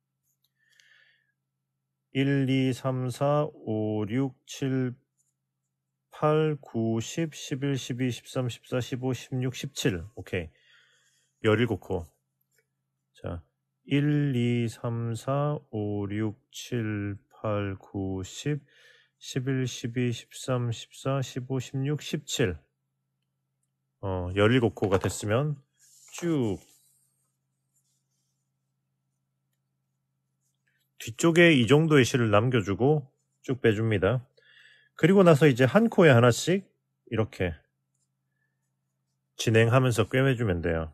일, 이, 삼, 사, 오, 육, 칠, 팔, 구, 십, 십일, 십이, 십삼, 십사, 십오, 십육, 십칠. 오케이. 열일곱 코. 자, 일, 이, 삼, 사, 오, 육, 칠, 팔, 구, 십, 십일, 십이, 십삼, 십사, 십오, 십육, 십칠. 어, 열일곱 코가 됐으면 쭉 뒤쪽에 이 정도의 실을 남겨주고 쭉 빼줍니다. 그리고 나서 이제 한 코에 하나씩 이렇게 진행하면서 꿰매주면 돼요.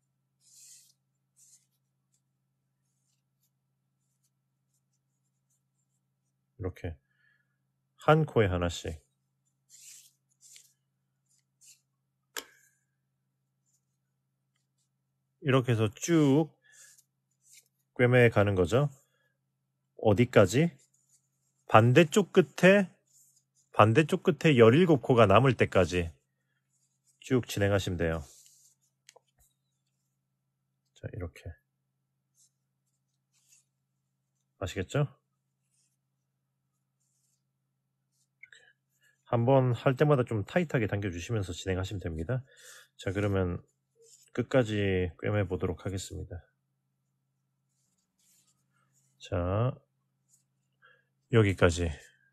이렇게 한 코에 하나씩 이렇게 해서 쭉 꿰매 가는 거죠. 어디까지? 반대쪽 끝에 반대쪽 끝에 열일곱 코가 남을 때까지 쭉 진행하시면 돼요. 자, 이렇게 아시겠죠? 한번 할 때마다 좀 타이트하게 당겨주시면서 진행하시면 됩니다. 자, 그러면 끝까지 꿰매 보도록 하겠습니다. 자, 여기까지.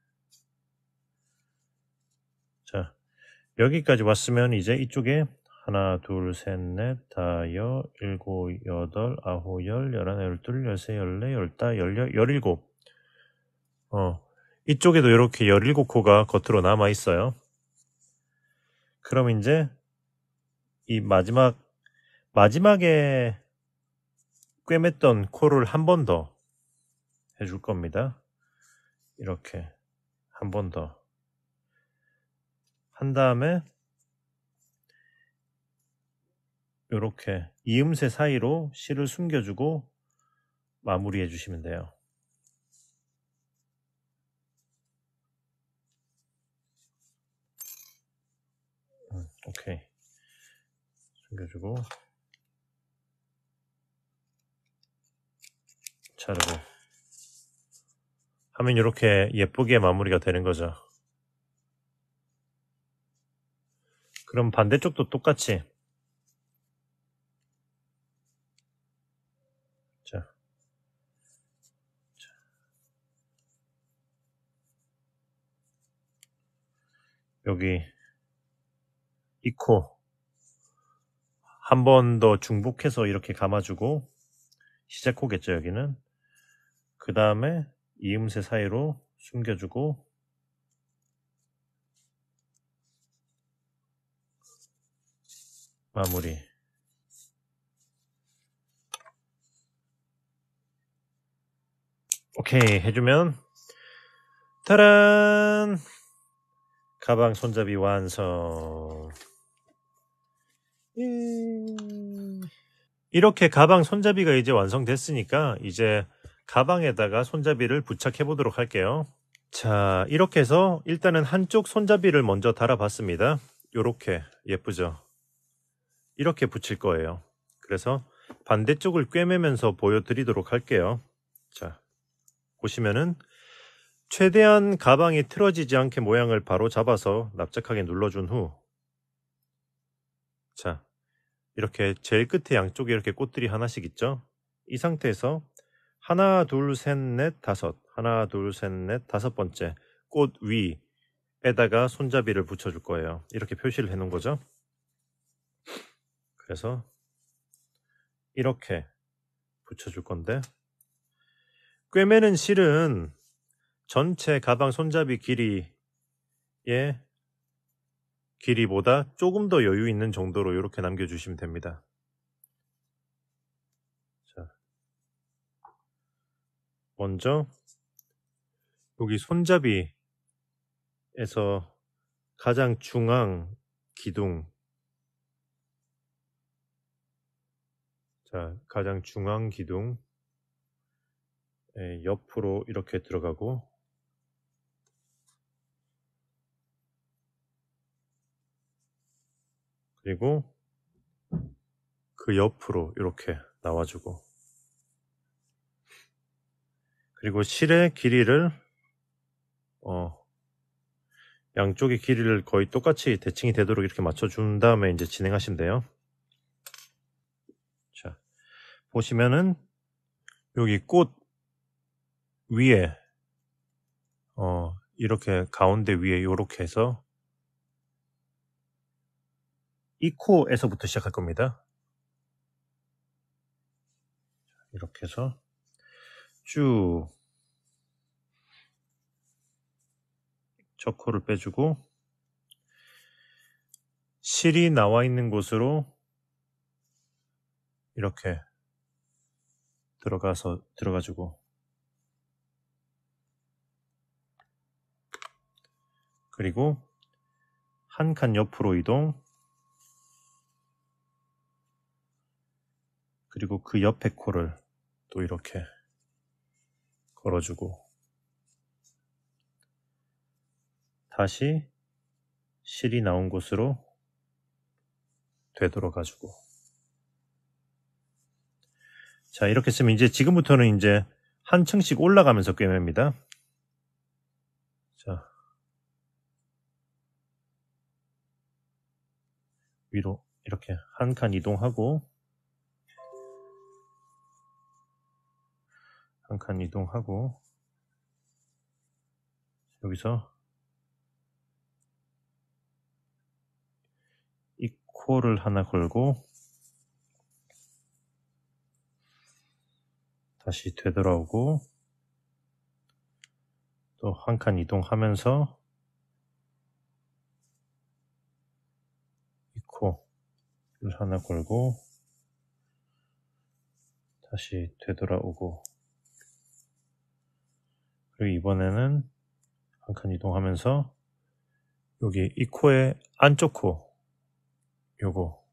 자, 여기까지 왔으면 이제 이쪽에 하나, 둘, 셋, 넷, 다여, 일곱, 여덟, 아홉, 열, 열하나, 열둘, 열세, 열네, 열다, 열여, 열일곱. 어, 이쪽에도 이렇게 열일곱 코가 겉으로 남아 있어요. 그럼 이제 이 마지막 마지막에 꿰맸던 코를 한 번 더 해줄 겁니다. 이렇게 한 번 더 한 다음에 이렇게 이음새 사이로 실을 숨겨주고 마무리해 주시면 돼요. 음, 오케이. 숨겨주고 자르고 하면 이렇게 예쁘게 마무리가 되는 거죠. 그럼 반대쪽도 똑같이 자, 자. 여기 이 코 한 번 더 중복해서 이렇게 감아주고 시작 코겠죠. 여기는 그 다음에 이음새 사이로 숨겨주고 마무리. 오케이 해주면 타란! 가방 손잡이 완성. 이렇게 가방 손잡이가 이제 완성됐으니까 이제 가방에다가 손잡이를 부착해 보도록 할게요. 자, 이렇게 해서 일단은 한쪽 손잡이를 먼저 달아봤습니다. 요렇게 예쁘죠? 이렇게 붙일 거예요. 그래서 반대쪽을 꿰매면서 보여드리도록 할게요. 자, 보시면은 최대한 가방이 틀어지지 않게 모양을 바로 잡아서 납작하게 눌러준 후 자, 이렇게 제일 끝에 양쪽에 이렇게 꽃들이 하나씩 있죠? 이 상태에서 하나, 둘, 셋, 넷, 다섯 하나, 둘, 셋, 넷, 다섯 번째 꽃 위에다가 손잡이를 붙여줄 거예요. 이렇게 표시를 해놓은 거죠. 그래서 이렇게 붙여줄 건데 꿰매는 실은 전체 가방 손잡이 길이의 길이보다 조금 더 여유 있는 정도로 이렇게 남겨주시면 됩니다. 자, 먼저 여기 손잡이 에서 가장 중앙 기둥, 자, 가장 중앙 기둥 옆으로 이렇게 들어가고, 그리고 그 옆으로 이렇게 나와주고, 그리고 실의 길이를 어, 양쪽의 길이를 거의 똑같이 대칭이 되도록 이렇게 맞춰준 다음에 이제 진행하시면 돼요. 자, 보시면은 여기 꽃 위에 어, 이렇게 가운데 위에 이렇게 해서 이 코에서부터 시작할 겁니다. 이렇게 해서 쭉 저 코를 빼주고, 실이 나와 있는 곳으로 이렇게 들어가서 들어가주고, 그리고 한 칸 옆으로 이동, 그리고 그 옆에 코를 또 이렇게 걸어주고, 다시 실이 나온 곳으로 되돌아가주고. 자, 이렇게 쓰면 이제 지금부터는 이제 한 층씩 올라가면서 꿰맵니다. 자, 위로 이렇게 한 칸 이동하고, 한 칸 이동하고, 여기서 이 코를 하나 걸고 다시 되돌아오고, 또 한 칸 이동하면서 이 코를 하나 걸고 다시 되돌아오고, 그리고 이번에는 한 칸 이동하면서 여기 이 코의 안쪽 코, 요거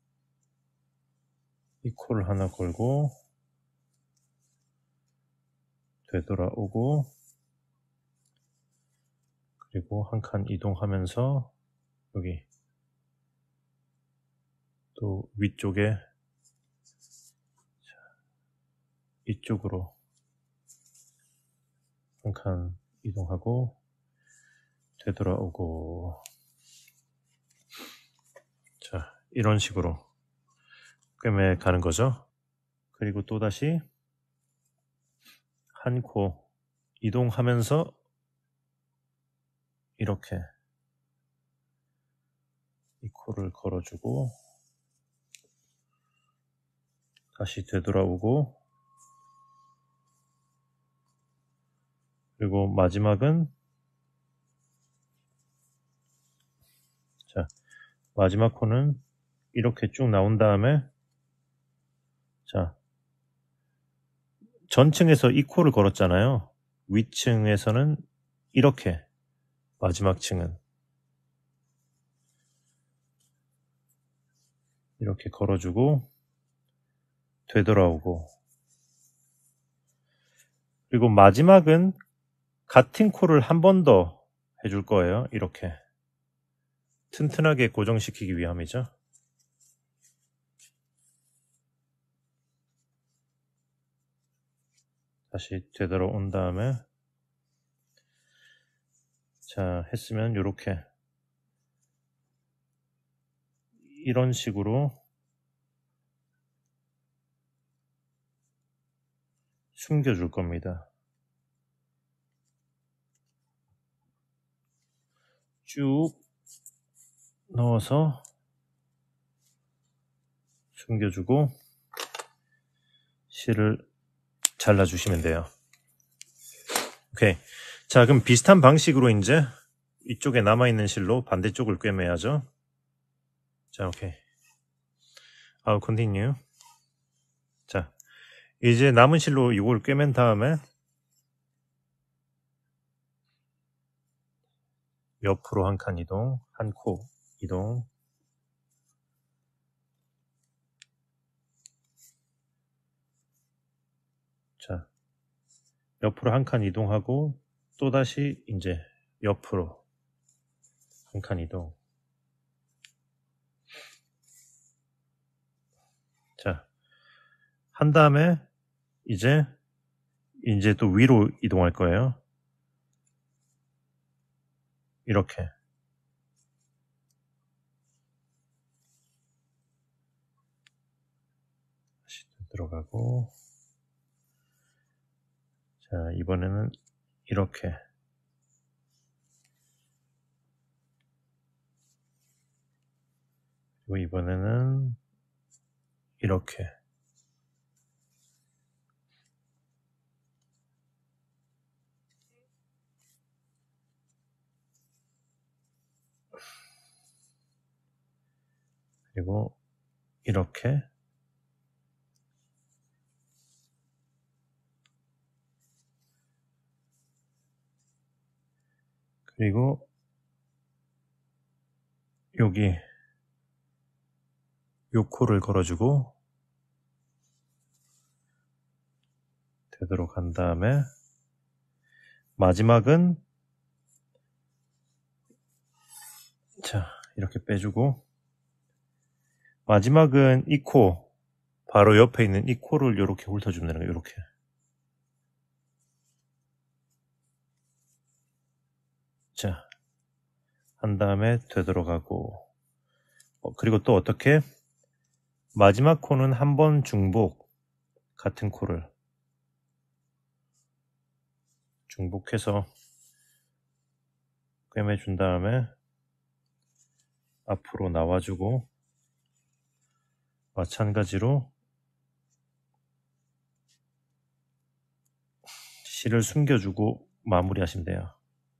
이 코를 하나 걸고 되돌아오고, 그리고 한 칸 이동하면서 여기 또 위쪽에 이쪽으로 한 칸 이동하고 되돌아오고. 자, 이런 식으로 꿰매 가는 거죠. 그리고 또다시 한 코 이동하면서 이렇게 이 코를 걸어주고 다시 되돌아오고, 그리고 마지막은, 자, 마지막 코는 이렇게 쭉 나온 다음에, 자, 전층에서 이 코를 걸었잖아요. 위층에서는 이렇게, 마지막 층은 이렇게 걸어주고 되돌아오고, 그리고 마지막은 같은 코를 한 번 더 해줄 거예요. 이렇게 튼튼하게 고정시키기 위함이죠. 다시 되돌아온 다음에, 자, 했으면 이렇게 이런 식으로 숨겨줄 겁니다. 쭉 넣어서 숨겨주고 실을 잘라주시면 돼요. 오케이. 자, 그럼 비슷한 방식으로 이제 이쪽에 남아있는 실로 반대쪽을 꿰매야죠. 자, 오케이. I'll continue. 자, 이제 남은 실로 이걸 꿰맨 다음에, 옆으로 한 칸 이동, 한 코 이동. 자, 옆으로 한 칸 이동하고 또다시 이제 옆으로 한 칸 이동. 자, 한 다음에 이제 이제 또 위로 이동할 거예요. 이렇게. 다시 들어가고. 자, 이번에는 이렇게. 그리고 이번에는 이렇게. 그리고 이렇게. 그리고 여기 요 코를 걸어주고 되도록 한 다음에 마지막은 자 이렇게 빼주고 마지막은 이 코 바로 옆에 있는 이 코를 이렇게 훑어주면 되는 거예요. 이렇게. 자, 한 다음에 되돌아가고 어, 그리고 또 어떻게 마지막 코는 한 번 중복 같은 코를 중복해서 꿰매준 다음에 앞으로 나와주고 마찬가지로 실을 숨겨주고 마무리하시면 돼요.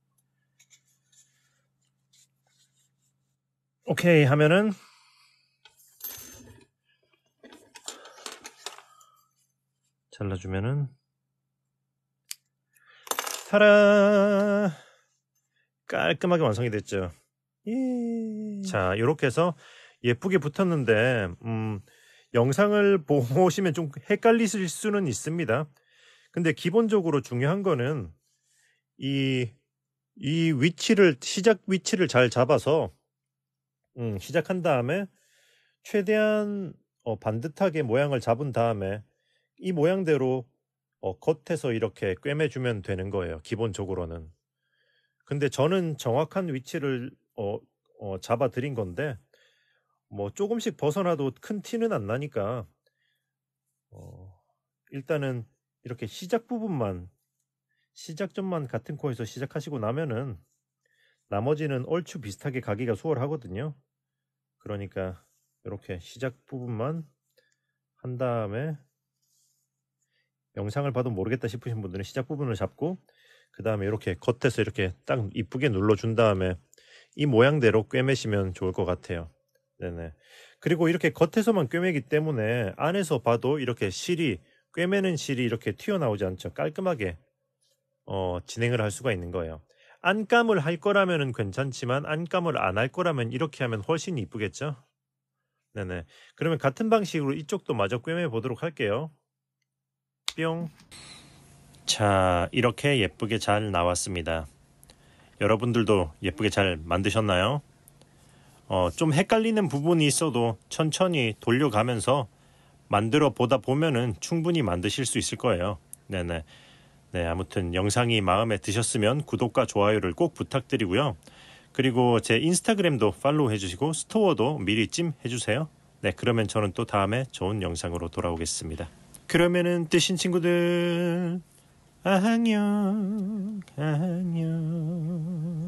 오케이 하면은 잘라주면은 타라 깔끔하게 완성이 됐죠. 예. 자 이렇게 해서 예쁘게 붙었는데 음, 영상을 보시면 좀 헷갈리실 수는 있습니다. 근데 기본적으로 중요한 거는 이, 이 위치를 시작 위치를 잘 잡아서 음, 시작한 다음에 최대한 어, 반듯하게 모양을 잡은 다음에 이 모양대로 어, 겉에서 이렇게 꿰매주면 되는 거예요. 기본적으로는. 근데 저는 정확한 위치를 어, 어, 잡아 드린 건데 뭐 조금씩 벗어나도 큰 티는 안 나니까 어, 일단은 이렇게 시작 부분만 시작점만 같은 코에서 시작하시고 나면은 나머지는 얼추 비슷하게 가기가 수월하거든요. 그러니까 이렇게 시작 부분만 한 다음에 영상을 봐도 모르겠다 싶으신 분들은 시작 부분을 잡고 그 다음에 이렇게 겉에서 이렇게 딱 이쁘게 눌러준 다음에 이 모양대로 꿰매시면 좋을 것 같아요. 네네. 그리고 이렇게 겉에서만 꿰매기 때문에 안에서 봐도 이렇게 실이 꿰매는 실이 이렇게 튀어나오지 않죠. 깔끔하게 어, 진행을 할 수가 있는 거예요. 안감을 할 거라면 괜찮지만 안감을 안 할 거라면 이렇게 하면 훨씬 이쁘겠죠. 네네. 그러면 같은 방식으로 이쪽도 마저 꿰매 보도록 할게요. 뿅. 자, 이렇게 예쁘게 잘 나왔습니다. 여러분들도 예쁘게 잘 만드셨나요? 어, 좀 헷갈리는 부분이 있어도 천천히 돌려가면서 만들어 보다 보면은 충분히 만드실 수 있을 거예요. 네네. 네, 아무튼 영상이 마음에 드셨으면 구독과 좋아요를 꼭 부탁드리고요. 그리고 제 인스타그램도 팔로우 해주시고 스토어도 미리 찜 해주세요. 네, 그러면 저는 또 다음에 좋은 영상으로 돌아오겠습니다. 그러면은 뜨신 친구들 안녕 안녕